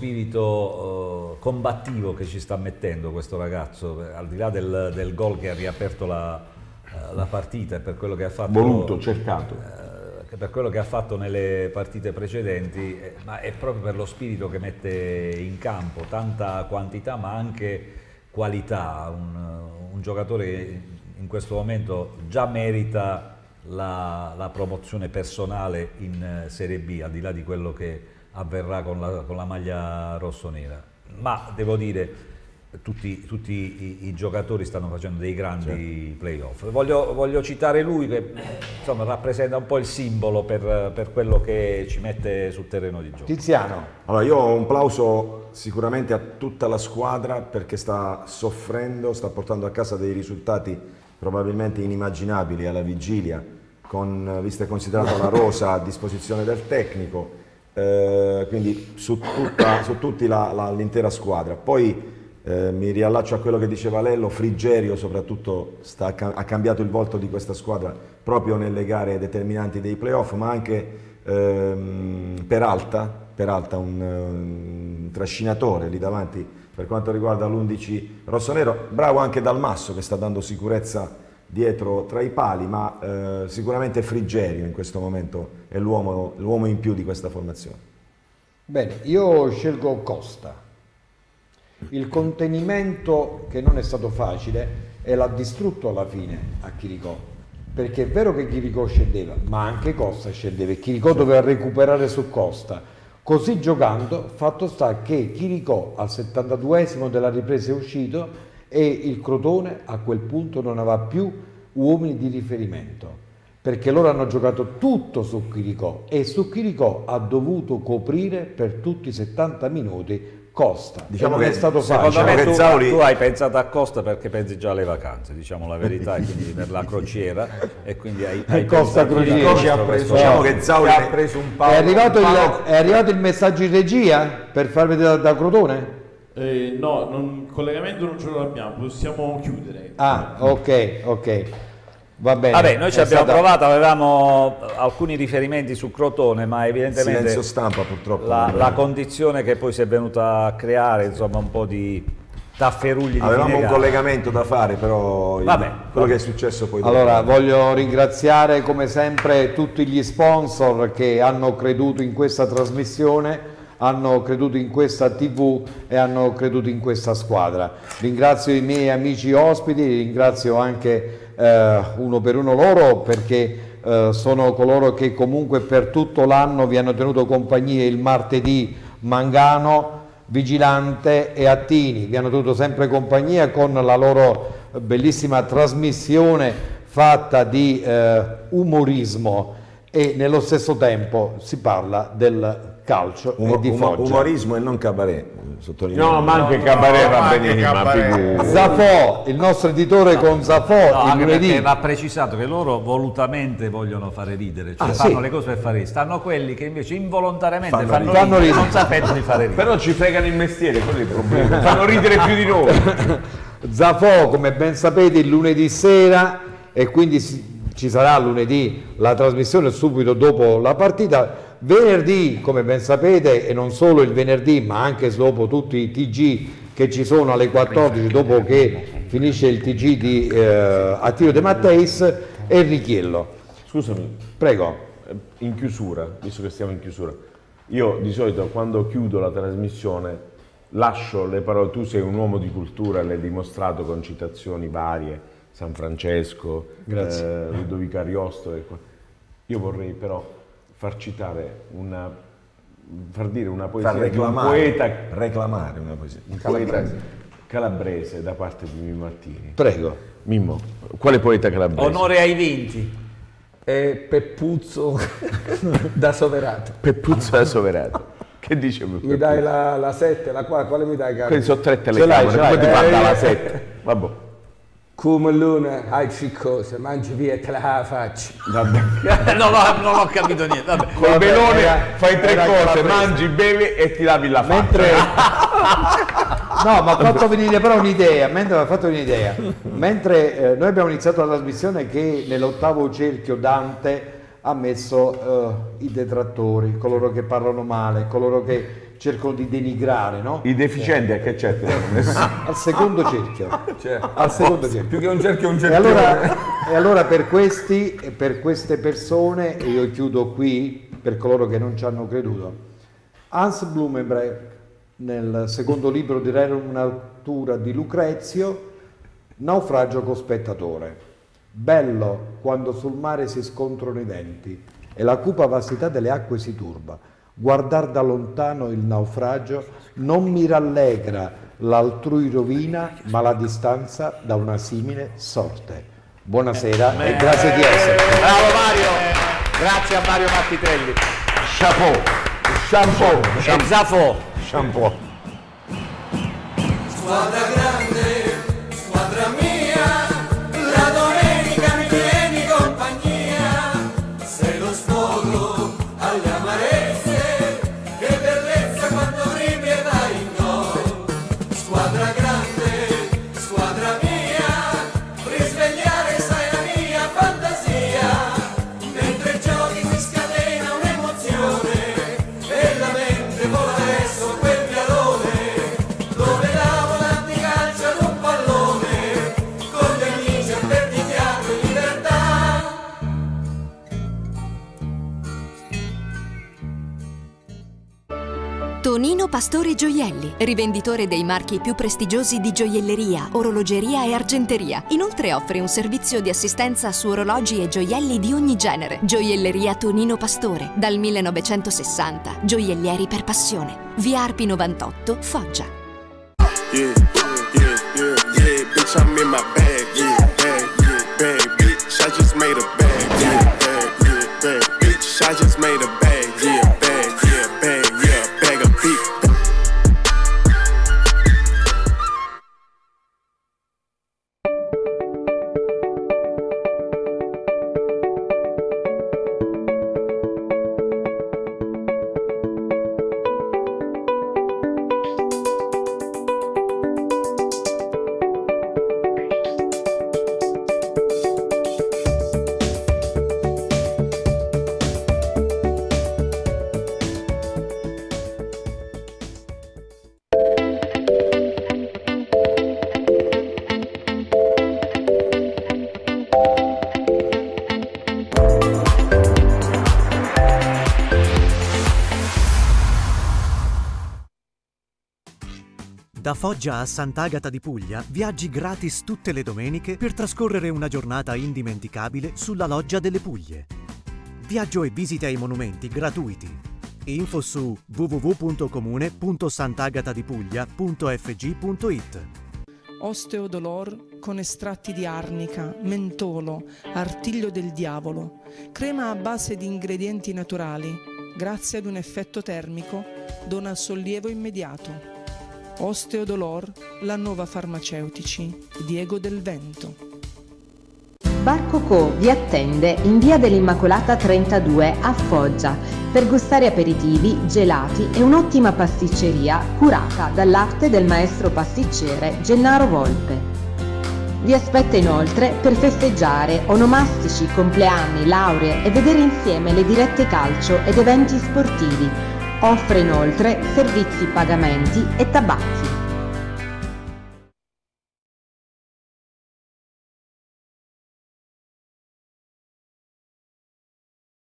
spirito eh, combattivo che ci sta mettendo questo ragazzo, al di là del, del gol che ha riaperto la, eh, la partita e per quello che ha fatto. Voluto, cercato. eh, che per quello che ha fatto nelle partite precedenti, eh, ma è proprio per lo spirito che mette in campo, tanta quantità ma anche qualità, un, un giocatore che in questo momento già merita la, la promozione personale in eh, Serie B, al di là di quello che avverrà con la, con la maglia rossonera. Ma devo dire, tutti, tutti i, i giocatori stanno facendo dei grandi playoff. Voglio, voglio citare lui che insomma, rappresenta un po' il simbolo per, per quello che ci mette sul terreno di gioco. Tiziano. Allora io ho un plauso sicuramente a tutta la squadra perché sta soffrendo, sta portando a casa dei risultati probabilmente inimmaginabili alla vigilia, con, vista e considerata la rosa a disposizione del tecnico, eh, quindi su, tutta, su tutti la, la, l'intera squadra. Poi eh, mi riallaccio a quello che diceva Lello, Frigerio soprattutto sta, ha cambiato il volto di questa squadra proprio nelle gare determinanti dei playoff, ma anche ehm, Peralta, Peralta un, un trascinatore lì davanti per quanto riguarda l'undici rossonero, bravo anche Dalmasso che sta dando sicurezza dietro tra i pali, ma eh, sicuramente Frigerio in questo momento è l'uomo, l'uomo in più di questa formazione. Bene, io scelgo Costa. Il contenimento, che non è stato facile, e l'ha distrutto alla fine a Chiricò, perché è vero che Chiricò scendeva, ma anche Costa scendeva e Chiricò doveva recuperare su Costa. Così giocando, fatto sta che Chiricò al settantaduesimo della ripresa è uscito e il Crotone a quel punto non aveva più uomini di riferimento, perché loro hanno giocato tutto su Chiricò e su Chiricò ha dovuto coprire per tutti i settanta minuti Costa. Diciamo e non che è stato Secondo facile. me tu, Zauli- tu hai pensato a Costa perché pensi già alle vacanze, diciamo la verità, e quindi per la crociera e quindi hai, hai Costa pensato crociera. a Ci ha questo- preso- diciamo che Zauli- ha preso un palo. È arrivato, un il, palo- è arrivato il messaggio in regia per far vedere da, da Crotone? Eh, no, non, il collegamento non ce lo abbiamo, possiamo chiudere. Ah, ok, ok. Va bene. Vabbè, noi ci abbiamo stata... provato, avevamo alcuni riferimenti su Crotone, ma evidentemente silenzio stampa purtroppo. La, la condizione che poi si è venuta a creare, insomma, un po' di tafferugli di avevamo fine un gara. collegamento da fare, però Vabbè, quello vabbè. che è successo poi dopo. Allora, voglio ringraziare come sempre tutti gli sponsor che hanno creduto in questa trasmissione, hanno creduto in questa tivù e hanno creduto in questa squadra. Ringrazio i miei amici ospiti, ringrazio anche eh, uno per uno loro, perché eh, sono coloro che comunque per tutto l'anno vi hanno tenuto compagnia il martedì. Mangano, Vigilante e Attini vi hanno tenuto sempre compagnia con la loro bellissima trasmissione fatta di eh, umorismo, e nello stesso tempo si parla del calcio Umo, e di umo, Foggia. umorismo e non cabaret, sottolineo. No, ma anche cabaret va benissimo. Zafò, il nostro editore con Zafò, No, il anche lunedì. perché va precisato che loro volutamente vogliono fare ridere, cioè Ah, fanno sì. le cose per fare ridere. Stanno quelli che invece involontariamente Fanno fanno, ridere. ridere, Fanno ridere. non sapendo di fare ridere. Però ci fregano il mestiere, quello è il problema. Fanno ridere più di noi. Zafò, come ben sapete, il lunedì sera, e quindi si- ci sarà lunedì la trasmissione subito dopo la partita. Venerdì, come ben sapete, e non solo il venerdì, ma anche dopo tutti i T G che ci sono alle quattordici, dopo che finisce il T G di eh, Attilio De Matteis, e Richiello. Scusami, Prego. in chiusura, visto che stiamo in chiusura, io di solito quando chiudo la trasmissione lascio le parole, tu sei un uomo di cultura, l'hai dimostrato con citazioni varie, San Francesco, eh, Ludovico Ariosto, e qua. Io vorrei però far citare una, far dire una poesia Far di un reclamare, poeta, reclamare una poesia. un poeta calabrese da parte di Mimmo Martini. Prego. Mimmo, quale poeta calabrese? Onore ai vinti. E Peppuzzo da Soverato. Peppuzzo da Soverato. Che dice Peppuzzo? Mi dai la, la sette, la quale, quale mi dai, caro? Quindi sono tre Ce l'hai, telecamere, ce l'hai. come ti fa Eh, dalla eh. sette? Vabbè. Come l'una, hai tre cose, mangi via e te la faccio. Vabbè. non, ho, non ho capito niente. Vabbè. Col melone era- fai tre era cose, calabrese. mangi, bevi e ti lavi la faccia. Mentre... No, ma ha fatto venire però un'idea, mentre mi ha fatto un'idea. Mentre eh, noi abbiamo iniziato la trasmissione che nell'ottavo cerchio Dante ha messo eh, i detrattori, coloro che parlano male, coloro che cercano di denigrare, no? I deficienti a che cerchio l'hanno messo? Al secondo cerchio. Cioè, Al secondo cerchio. più che un cerchio, un E cerchio. allora, e allora per questi e per queste persone, e io chiudo qui per coloro che non ci hanno creduto, Hans Blumenberg nel secondo libro di Rerum di Lucrezio, Naufragio con spettatore. Bello quando sul mare si scontrano i venti e la cupa vastità delle acque si turba. Guardar da lontano il naufragio non mi rallegra l'altrui rovina, ma la distanza da una simile sorte. Buonasera e grazie di essere. Bravo Mario, grazie a Mario Mattitelli. Chapeau, shampoo, E Zafò. shampoo. Squadra grande, squadra mia, la domenica mi tieni compagnia, sei lo sfogo alle amarezze, che bellezza quando rimi e vai in gol. Squadra grande, squadra mia, risvegliare sai la mia fantasia, mentre giochi si scatena un'emozione, e la mente vola verso quel piallone, dove la volante calcia ad un pallone, con gli amici a perdi teatro in libertà. Tonino Pastore Gioielli, rivenditore dei marchi più prestigiosi di gioielleria, orologeria e argenteria. Inoltre offre un servizio di assistenza su orologi e gioielli di ogni genere. Gioielleria Tonino Pastore, dal millenovecentosessanta. Gioiellieri per passione. Via Arpi novantotto, Foggia. Yeah, yeah, yeah, yeah, bitch, I'm in my bag, yeah, bag, yeah, bag, bitch, I just made a bag, yeah, bag, yeah, bag, bitch, I just made a bag, yeah, bag, yeah, bag, yeah, bag of beat. Da Foggia a Sant'Agata di Puglia, viaggi gratis tutte le domeniche per trascorrere una giornata indimenticabile sulla Loggia delle Puglie. Viaggio e visite ai monumenti gratuiti. Info su w w w punto comune punto sant'agatadipuglia punto f g punto i t. Osteodolor con estratti di arnica, mentolo, artiglio del diavolo, crema a base di ingredienti naturali, grazie ad un effetto termico, dona sollievo immediato. Osteodolor, la nuova farmaceutici, Diego del Vento. Barco Co vi attende in via dell'Immacolata trentadue a Foggia per gustare aperitivi, gelati e un'ottima pasticceria curata dall'arte del maestro pasticcere Gennaro Volpe. Vi aspetta inoltre per festeggiare onomastici, compleanni, lauree e vedere insieme le dirette calcio ed eventi sportivi. Offre inoltre servizi, pagamenti e tabacchi.